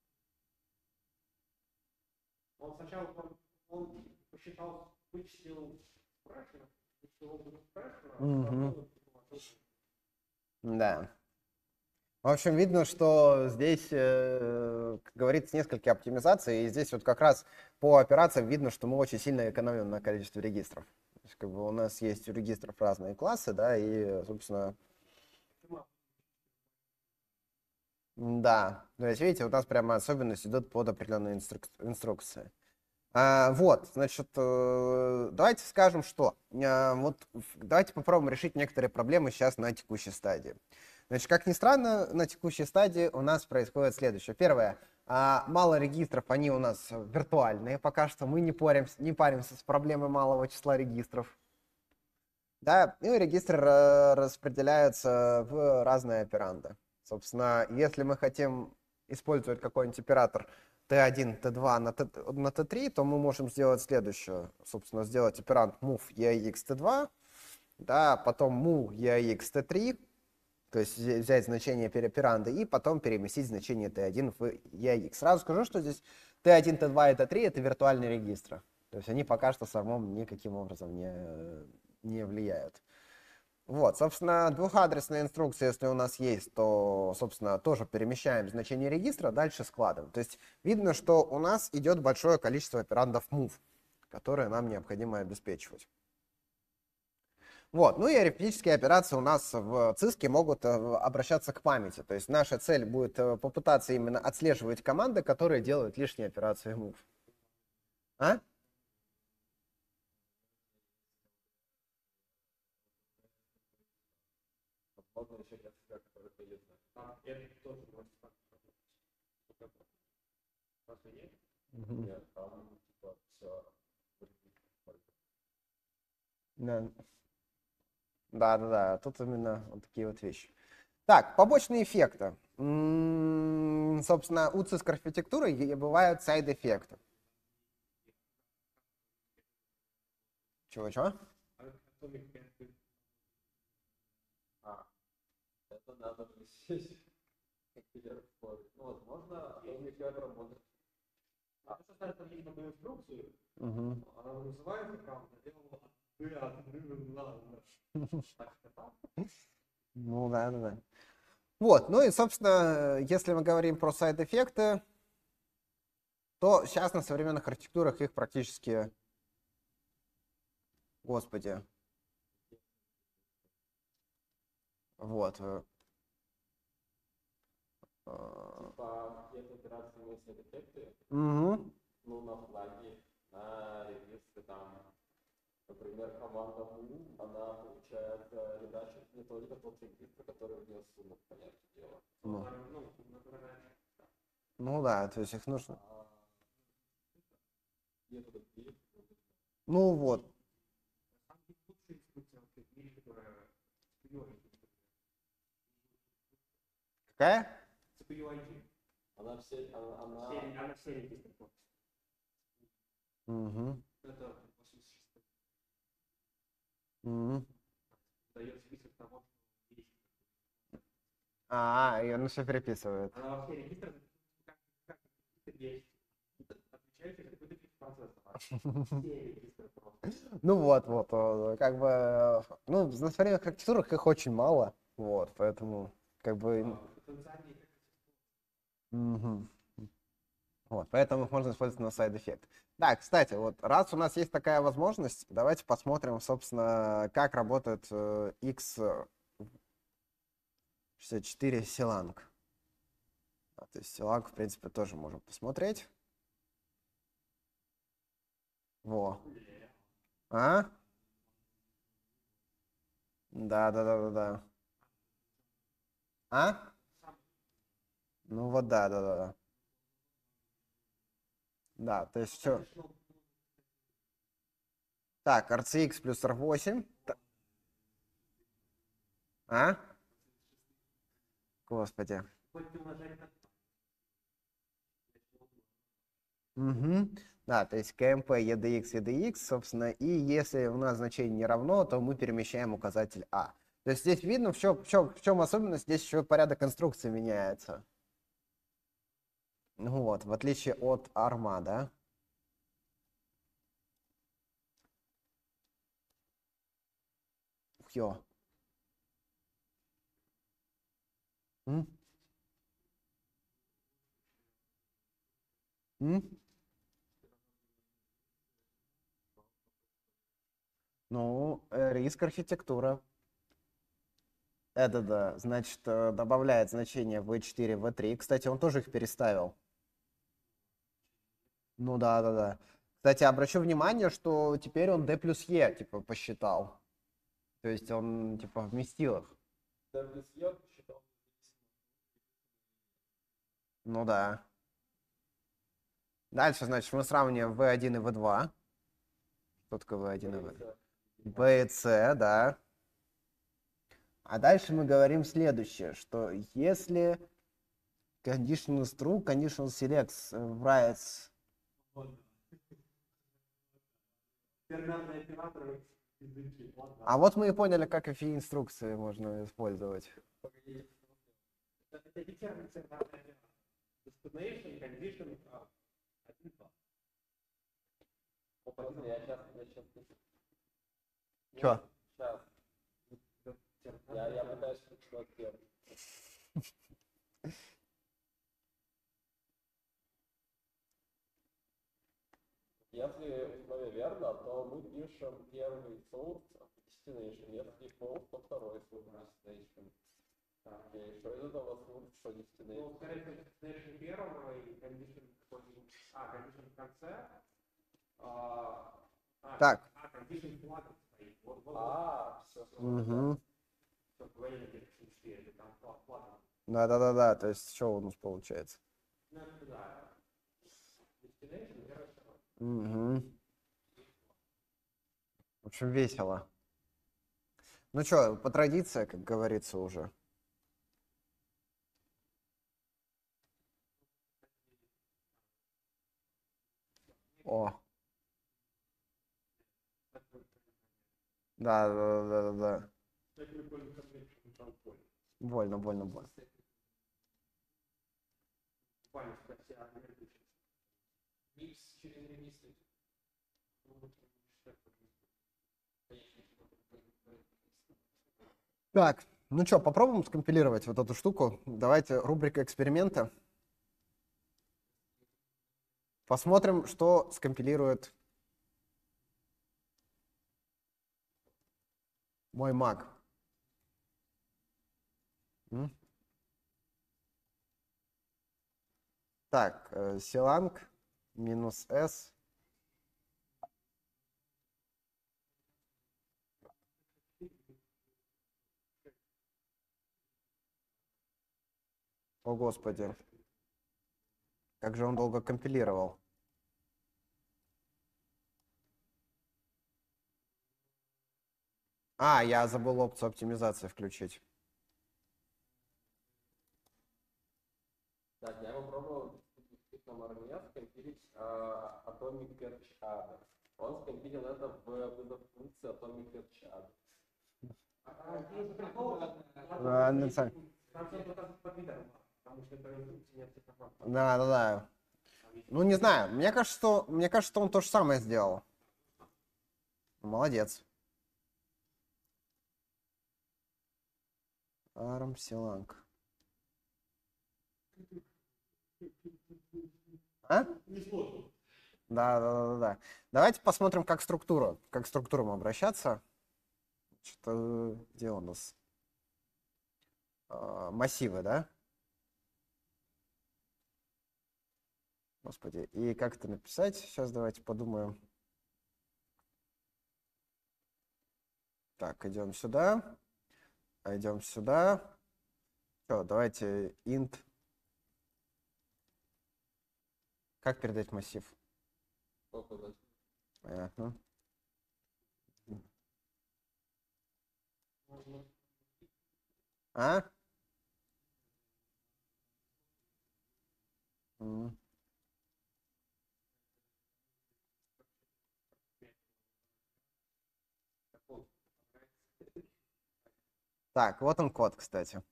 Он сначала он, он посчитал, вычислил pressure, вычислил область pressure, а Мгм. потом положил. Да. В общем, видно, что здесь, э, как говорится, несколько оптимизаций, и здесь вот как раз по операциям видно, что мы очень сильно экономим на количестве регистров. То есть, как бы у нас есть у регистров разные классы, да, и, собственно, да. То есть, видите, у нас прямо особенность идет под определенные инструк- инструкции. А, вот, значит, э, давайте скажем, что э, вот в- давайте попробуем решить некоторые проблемы сейчас на текущей стадии. Значит, как ни странно, на текущей стадии у нас происходит следующее. Первое, а, мало регистров, они у нас виртуальные, пока что мы не паримся, не паримся с проблемой малого числа регистров. Да, и регистры ра- распределяются в разные операнды. Собственно, если мы хотим использовать какой-нибудь оператор ти один, ти два на, T, на ти три, то мы можем сделать следующее. Собственно, сделать оперант move и эй икс ти два, да, потом move и эй икс ти три, то есть взять значение переоперанды и потом переместить значение ти один в и эй икс. Сразу скажу, что здесь ти один, ти два и ти три это виртуальные регистры. То есть они пока что самом никаким образом не, не влияют. Вот, собственно, двухадресная инструкция, если у нас есть, то, собственно, тоже перемещаем значение регистра, дальше складываем. То есть видно, что у нас идет большое количество операндов move, которые нам необходимо обеспечивать. Вот, ну и арифметические операции у нас в циске могут э, обращаться к памяти. То есть наша цель будет э, попытаться именно отслеживать команды, которые делают лишние операции move. А? Можно еще для себя, который поедет. А это тоже может так работать. Разве нет? Мгм. Нет, там типа все. Да. Да, да, да, тут именно вот такие вот вещи. Так, побочные эффекты. М, Собственно, у циск-архитектуры е- бывают сайд-эффекты. Чего-чего? Atomic Energy. А, Это надо учесть. Компилер входит. Ну, возможно, он начинает работать. А то, что ставит там есть такую инструкцию, Мгм. она вызывается, правда, делала вы отрывы ладно. Так что так. Ну да, да, да. Вот, ну и, собственно, если мы говорим про сайд-эффекты, то сейчас на современных архитектурах их практически, господи, вот. э, э, Типа, какие-то операции эффекты, мгм. ну, на флаге, на регистре, там, например, команда move, она получает э, редачит не только тот регистр, который в нее сунут, понятное дело. Ну, Ну, например, ну да, то есть их нужно. А методы другие. Ну вот. самая лучшая инструкция в мире, которая си пи ю ай ди. Какая? си пи ю ай ди. Она все, она, она, Серия- Она все регистры платит. Мгм. Это восемьдесят шесть. Мгм. Дает список того, что есть. А, и он все переписывает. Она во все регистры, как, как есть, отвечающий какой-то тип процесса. Все регистры просто. Ну вот, вот, э, как бы, э, ну, на современных архитектурах их очень мало, вот, поэтому, как бы, А, потенциальные эффекты. мгм. Вот, поэтому их можно использовать на сайд-эффект. Да, кстати, вот раз у нас есть такая возможность, давайте посмотрим, собственно, как работает э, икс шестьдесят четыре Silang. А, то есть Silang, в принципе, тоже можем посмотреть. Во. А? Да, да, да, да, да. А? Ну вот да, да, да, да. Да, то есть что? Так, эр си икс плюс эр восемь. Т- А? Господи. Хоть умножать на Угу. Да, то есть КМП, и ди икс, и ди икс, собственно, и если у нас значение не равно, то мы перемещаем указатель А. То есть здесь видно, в чем, в чем, в чем особенность, здесь еще порядок конструкции меняется. Ну вот, в отличие от арма, да? Ух, ё. М? М? Ну, э, риск архитектура. Это да, значит, э, добавляет значение ви четыре, ви три. Кстати, он тоже их переставил. Ну да, да, да. Кстати, обращу внимание, что теперь он D плюс E, типа, посчитал. То есть он, типа, вместил их. да, без я считал, Ну да. Дальше, значит, мы сравниваем ви один и ви два. Что такое ви один и ви два? B и C, да. А дальше мы говорим следующее, что если conditional true, conditional selects writes. терминальные операторы в языке. А вот мы и поняли, как эфи инструкции можно использовать. погоди. Это эти термины терминальные операторы. Destination, condition, а, один, два. Пацаны, я сейчас, я сейчас. Чё? Сейчас. Я, я пытаюсь прочитать первый. Если условие верно, то мы пишем первый source of destination. Если false, то второй source of destination. Окей, что из этого source, что Ну, destination? скорее всего, destination первого и condition какой-нибудь. А, condition в конце. А, а, Так. А, condition флагом стоит. Вот, вот, А, все, Угу. все, говорили, condition четыре, там флагом. Да-да-да-да, то есть что у нас получается? Ну, это да. Destination, первое, второе. Угу. В общем, весело. Ну что, по традиции, как говорится уже. О. Да, да, да, да, да. Это прикольно, convention control point. Больно, больно, больно. Буквально в конце ответа. Микс через ремисы. Так, ну что, попробуем скомпилировать вот эту штуку. Давайте рубрика эксперимента. Посмотрим, что скомпилирует мой Mac. М? Так, э, Silang минус S. О, Господи. Как же он долго компилировал. А, я забыл опцию оптимизации включить. Так, я попробовал на Марне скомпилить а, Atomic Search Adder. Он скомпилил это в вызов функции Atomic Search Adder. А, ну, так. Да, да, да. Ну, не знаю. Мне кажется, что, мне кажется, что он то же самое сделал. Молодец. Арм Silang. А? Да, да, да, да, да. Давайте посмотрим, как структура, как к структурам обращаться. Что, где у нас? А, массивы, да? Господи, и как это написать? Сейчас давайте подумаем. Так, идем сюда. Идем сюда. Все, давайте int. Как передать массив? Понятно. А? М. Так, вот он код, кстати.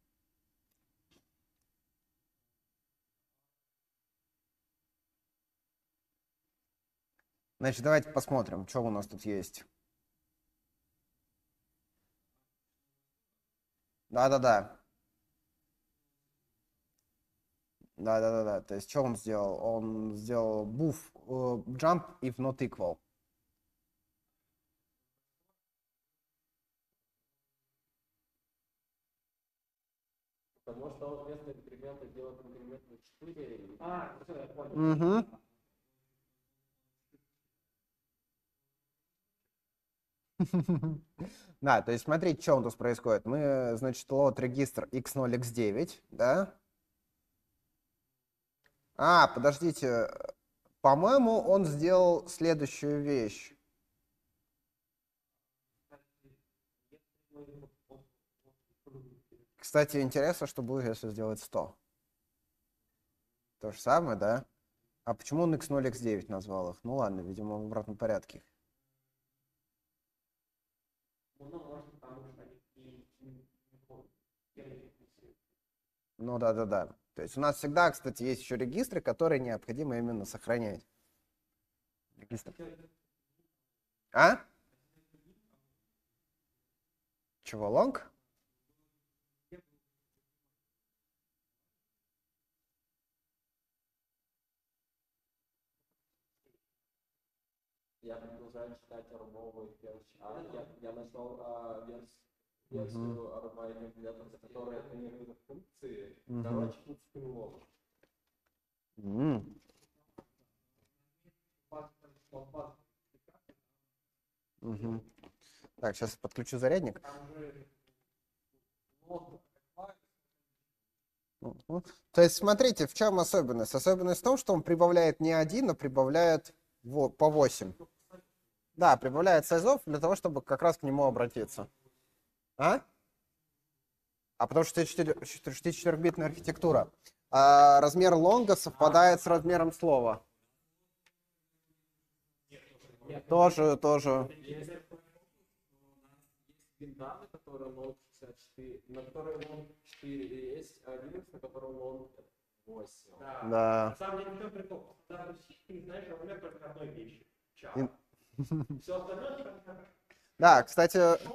Значит, давайте посмотрим, что у нас тут есть. Да-да-да. Да-да-да. То есть, что он сделал? Он сделал buff, uh, jump if not equal. Потому что он вместо инкремента делает инкремент на четыре. А, все, я понял. Угу. Да, то есть смотрите, что у нас происходит. Мы, значит, лот регистр икс ноль икс девять, да? А, подождите. По-моему, он сделал следующую вещь. Кстати, интересно, что будет, если сделать сто. То же самое, да? А почему он икс ноль икс девять назвал их? Ну ладно, видимо, в обратном порядке. Ну да-да-да. То есть у нас всегда, кстати, есть еще регистры, которые необходимо именно сохранять. Регистр. А? Чего, лонг? Я продолжаю читать армовый перч. А, я, я нашел а, верс, версию uh-huh. армовой калькулятора, которая тренирует функции. Uh-huh. Короче, тут спинлог. Mm. Угу. Так, сейчас подключу зарядник. Угу. То есть, смотрите, в чем особенность? Особенность в том, что он прибавляет не один, а прибавляет по восемь. Да, прибавляет сайзов для того, чтобы как раз к нему обратиться. А? А потому что шестидесятичетырёхбитная архитектура. А размер лонга совпадает с размером слова. Тоже, тоже. Данные, которые могут шестьдесят четыре, на которой лон четыре есть, а Linux, на котором лон восемь. Да. Да. На самом деле, все прикол. Да, ты не знаешь, например, только одной вещи. Чат. Ин- Все остальное типа, Да, кстати,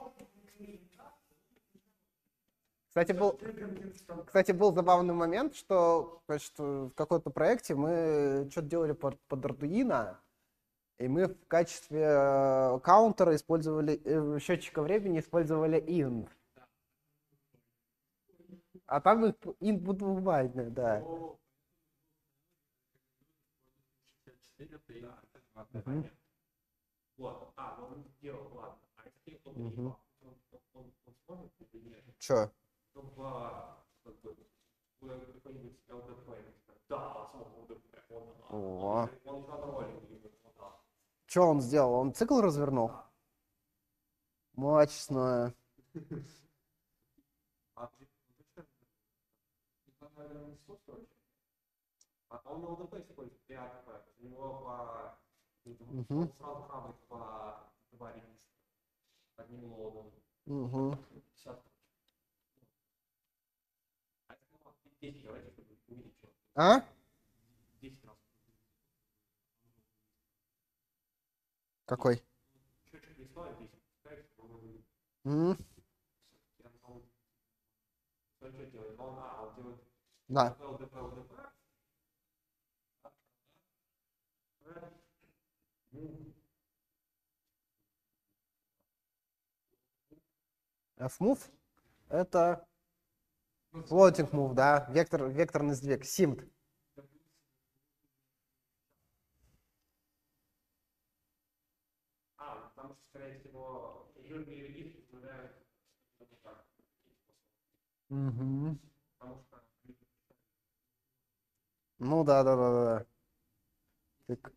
кстати, был, кстати, был забавный момент, что, значит, в каком-то проекте мы что-то делали под, под Arduino, и мы в качестве э, каунтера использовали, э, счетчика времени использовали int. А там их int двухбайтный, да. Мгм. Вот. А, ну он сделал, ладно. А если он Мгм. не он, он, он сможет или нет? Чё? Ну, в, как бы, в какой-нибудь эл ди пи. Да, он смог эл ди пи. Он, О. он, он контролил его. Да. Что он сделал? Он цикл развернул? Мощно. А ты, ну, ты что, ты, наверное, не слушаешь? А он эл ди пи использует, и эй ти пи. У него по... Мгм. Он сразу хавает по два регистра. Одним логом. Мгм. Сейчас. А это ну, десять давайте, чтобы увидеть, что. А? десять раз. Какой? Счетчик не стоит десять. Ставишь, он увидит. М, Я думал, что что делает? Он, а, он делает Да. эл ди пи, эл ди пи. Ну, F-move — это floating move, да, вектор, векторный сдвиг, симт. а, потому что, скорее всего, жирные регистры составляют вот так. Мгм. Потому что Ну да, да, да, да, да. Так,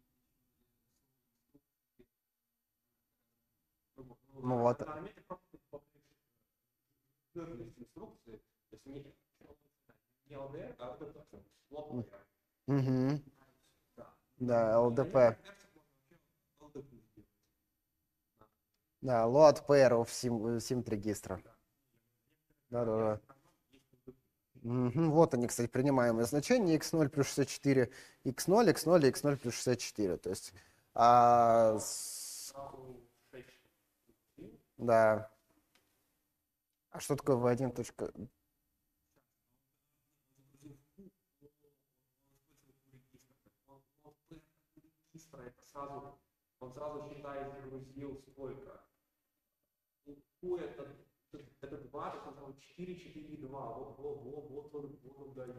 ну, ну вот. на армии ты просто жирность инструкции, то есть не не эл ди эр, а вот это плотно. Мгм. Да. Да, эл ди Мне пи. кажется, можно вообще эл ди пи сделать. Да, load pair of sim, симт регистра. Да, да, да. Мгм. Вот они, кстати, принимаемые значения икс ноль плюс шестьдесят четыре, икс ноль, икс ноль и икс ноль плюс шестьдесят четыре. То есть, а, с- Сразу шесть. да. А что такое ви один точка? Регистра, это сразу, он сразу считает, загрузил сколько. У это, это два, это там четыре, четыре, два. Вот, вот, вот, вот он, вот он дает.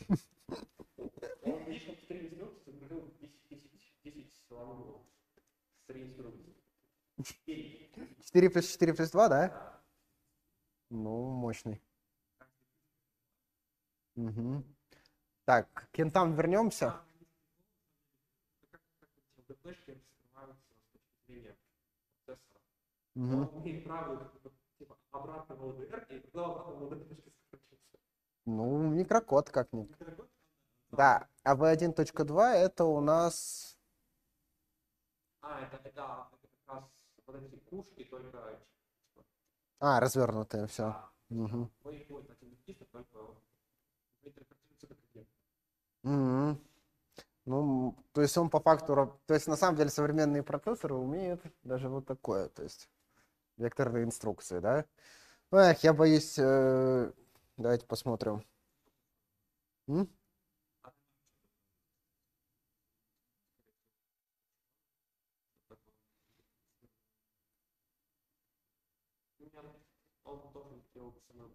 Он лишь в три инструкции загрузил десять тысяч, десять силовых с три инструкции. четыре плюс четыре плюс два, да? Да. Ну, мощный. Мгм. Так, к кентам вернемся. ЛДПшки раскрываются с точки зрения процессора. Мгм. Он имеет право типа обратного эл ди эр, и когда обратного эл ди эр скачивается. Ну, микрокод как-нибудь. Да, а ви один точка два это у нас... А, это, это, это как раз вот эти пушки, только А, развернутые, все. да, Угу. вы будет один регистр, только интерпретируется как один. Ну, м, то есть он по факту... раб- То есть на самом деле современные процессоры умеют даже вот такое, то есть векторные инструкции, да? Эх, я боюсь... э, Давайте посмотрим. М? У меня он тоже сделал самым.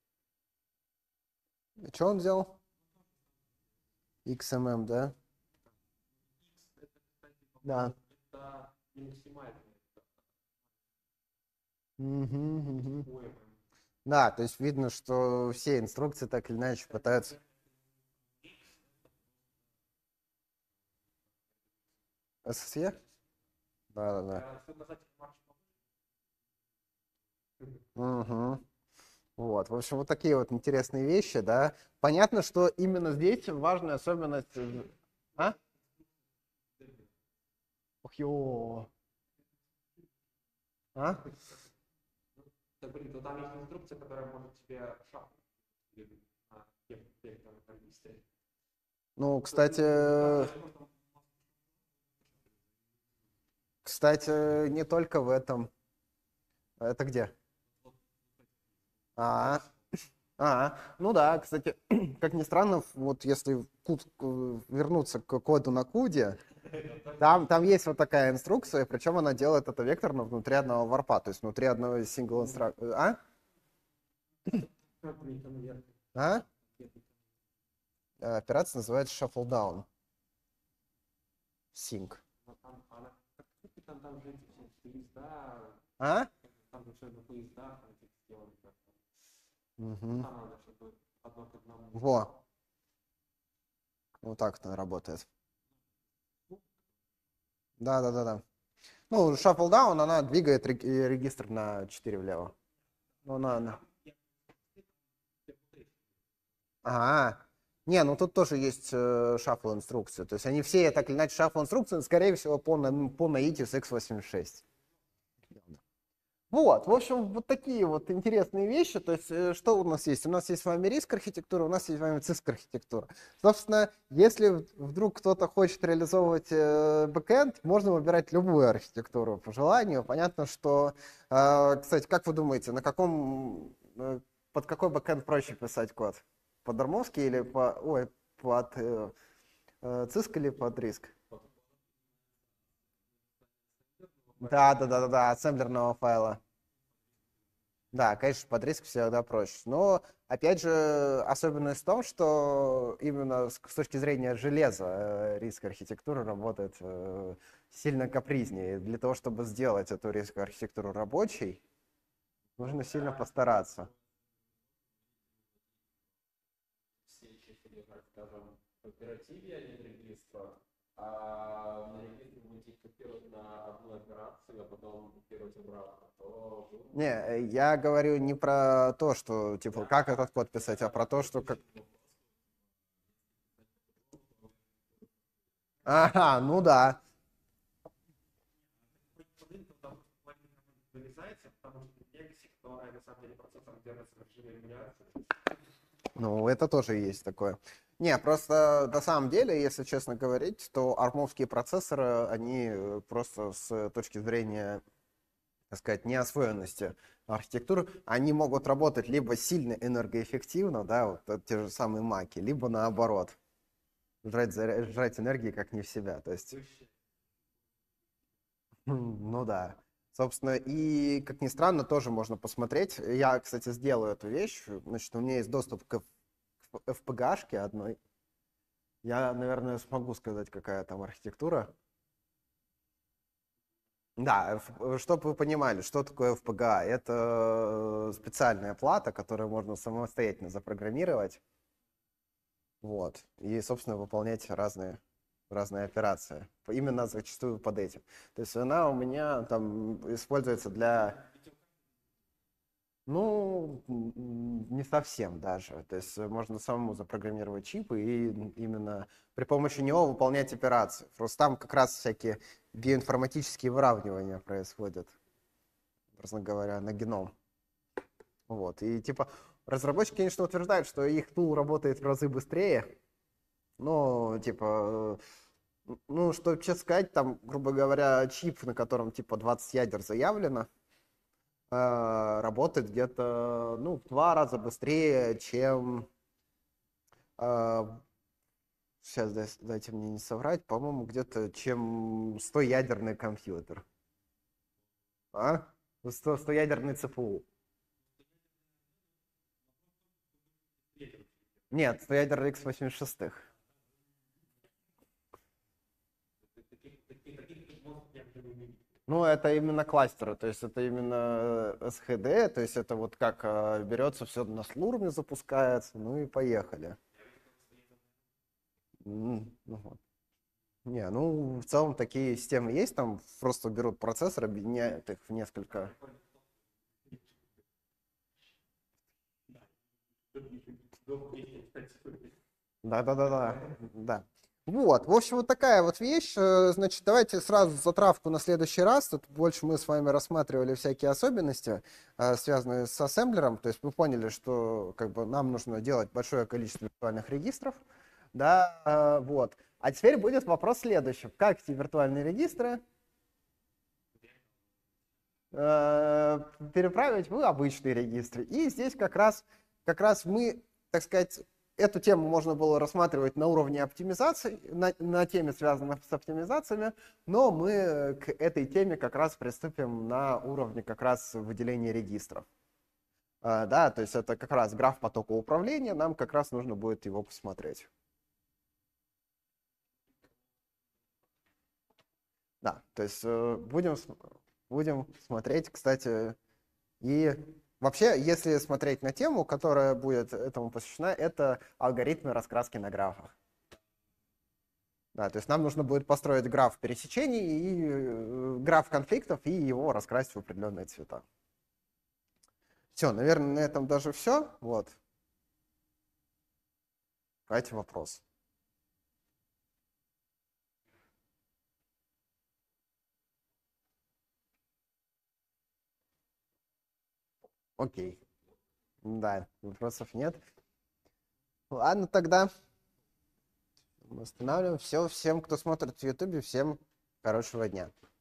Что он взял? икс эм эм, да? X это, кстати, Да. это не максимальный. Мгм, мгм. Ой, Да, то есть видно, что все инструкции так или иначе пытаются... эс эс и? Да, да, да. если указать марш Угу. Вот, в общем, вот такие вот интересные вещи, да. Понятно, что именно здесь важная особенность... э, А? Ох, ё. А? Так, блин, то там есть инструкция, которая может тебе шаг на векторном регистре. Ну, кстати, кстати, не только в этом. Это где? А, а, ну да, кстати, как ни странно, вот если куд- к- вернуться к коду на куде, там, там есть вот такая инструкция, причем она делает это векторно внутри одного варпа, то есть внутри одного single instruct. А? А? Операция называется shuffle down. Sync. Там, там же эти все поезда, А? там же все на поездах, там эти сделали как-то. Мгм. Там надо, чтобы одно к одному. Во. Вот так это работает. Да, да, да, да. Ну, shuffle down, она двигает рег- э, регистр на четыре влево. Ну, она, она- Ага. Не, ну тут тоже есть э, шаффл инструкции. То есть они все так или иначе шаффл инструкции, скорее всего, по, на- по наитию с икс восемьдесят шесть. Вот, в общем, вот такие вот интересные вещи. То есть, э, что у нас есть? У нас есть с вами риск архитектура, у нас есть с вами циск архитектура. Собственно, если вдруг кто-то хочет реализовывать э, бэкэнд, можно выбирать любую архитектуру по желанию. Понятно, что, э, кстати, как вы думаете, на каком, э, под какой бэкэнд проще писать код? Под армовский или по, ой, под э, э, циск или под риск? Да, да, да, да, да, ассемблерного файла. Да, конечно, под риск всегда проще. Но, опять же, особенность в том, что именно с, с точки зрения железа э, риск архитектуры работает э, сильно капризнее. Для того, чтобы сделать эту риск архитектуру рабочей, нужно сильно постараться. Все числили, так скажем, в оперативе, а не в регистрах, а на регистре будете их копировать на одну операцию, а потом копировать обратно, то вы Не, э, я говорю не про то, что, типа, как этот код писать, а про то, что как... Ага, ну да. Там вырезается, потому что Legacy, которая на самом деле процессор держится в режиме эмуляции. Ну, это тоже есть такое. Не, просто на самом деле, если честно говорить, то армовские процессоры, они э, просто с точки зрения, так сказать, неосвоенности архитектуры, они могут работать либо сильно энергоэффективно, да, вот э, те же самые маки, либо наоборот, жрать, заря- жрать энергии как не в себя. То есть, ну да. Собственно, и, как ни странно, тоже можно посмотреть. Я, кстати, сделаю эту вещь. Значит, у меня есть доступ к эф пи джи-шке одной. Я, наверное, смогу сказать, какая там архитектура. Да, чтобы вы понимали, что такое эф пи джи. Это специальная плата, которую можно самостоятельно запрограммировать. Вот. И, собственно, выполнять разные, разные операции. Именно зачастую под этим. То есть она у меня там используется для... Ну, м, не совсем даже. То есть можно самому запрограммировать чипы и именно при помощи него выполнять операции. Просто там как раз всякие биоинформатические выравнивания происходят, образно говоря, на геном. Вот. И типа разработчики, конечно, утверждают, что их тул работает в разы быстрее, но типа, э, ну, что честно сказать, там, грубо говоря, чип, на котором типа двадцать ядер заявлено, э, работает где-то, ну, в два раза быстрее, чем... э, сейчас дай- дайте мне не соврать, по-моему, где-то чем сто-ядерный компьютер. А? сто, сто-ядерный цэ пэ у. Нет, сто-ядерный икс восемьдесят шесть. Ну, это именно кластеры, то есть это именно эс эйч ди, то есть это вот как э, берется все на слурме, запускается, ну и поехали. М, ну вот. Не, ну, в целом такие системы есть, там просто берут процессор, объединяют их в несколько... Да-да-да-да, да. Вот, в общем, вот такая вот вещь. Э, Значит, давайте сразу затравку на следующий раз. Тут больше мы с вами рассматривали всякие особенности, э, связанные с ассемблером. То есть мы поняли, что как бы нам нужно делать большое количество виртуальных регистров. Да, э, вот. А теперь будет вопрос следующий. Как эти виртуальные регистры э, переправить в обычные регистры? И здесь как раз, как раз мы, так сказать, эту тему можно было рассматривать на уровне оптимизации, на, на теме, связанной с оптимизациями, но мы к этой теме как раз приступим на уровне как раз выделения регистров. А, да, то есть это как раз граф потока управления, нам как раз нужно будет его посмотреть. Да, то есть э, будем, будем смотреть, кстати, и вообще, если смотреть на тему, которая будет этому посвящена, это алгоритмы раскраски на графах. Да, то есть нам нужно будет построить граф пересечений и э, граф конфликтов и его раскрасить в определенные цвета. Все, наверное, на этом даже все. Вот. Давайте вопрос. Окей. Да, вопросов нет. Ладно, тогда мы останавливаем. Все, всем, кто смотрит в Ютубе, всем хорошего дня.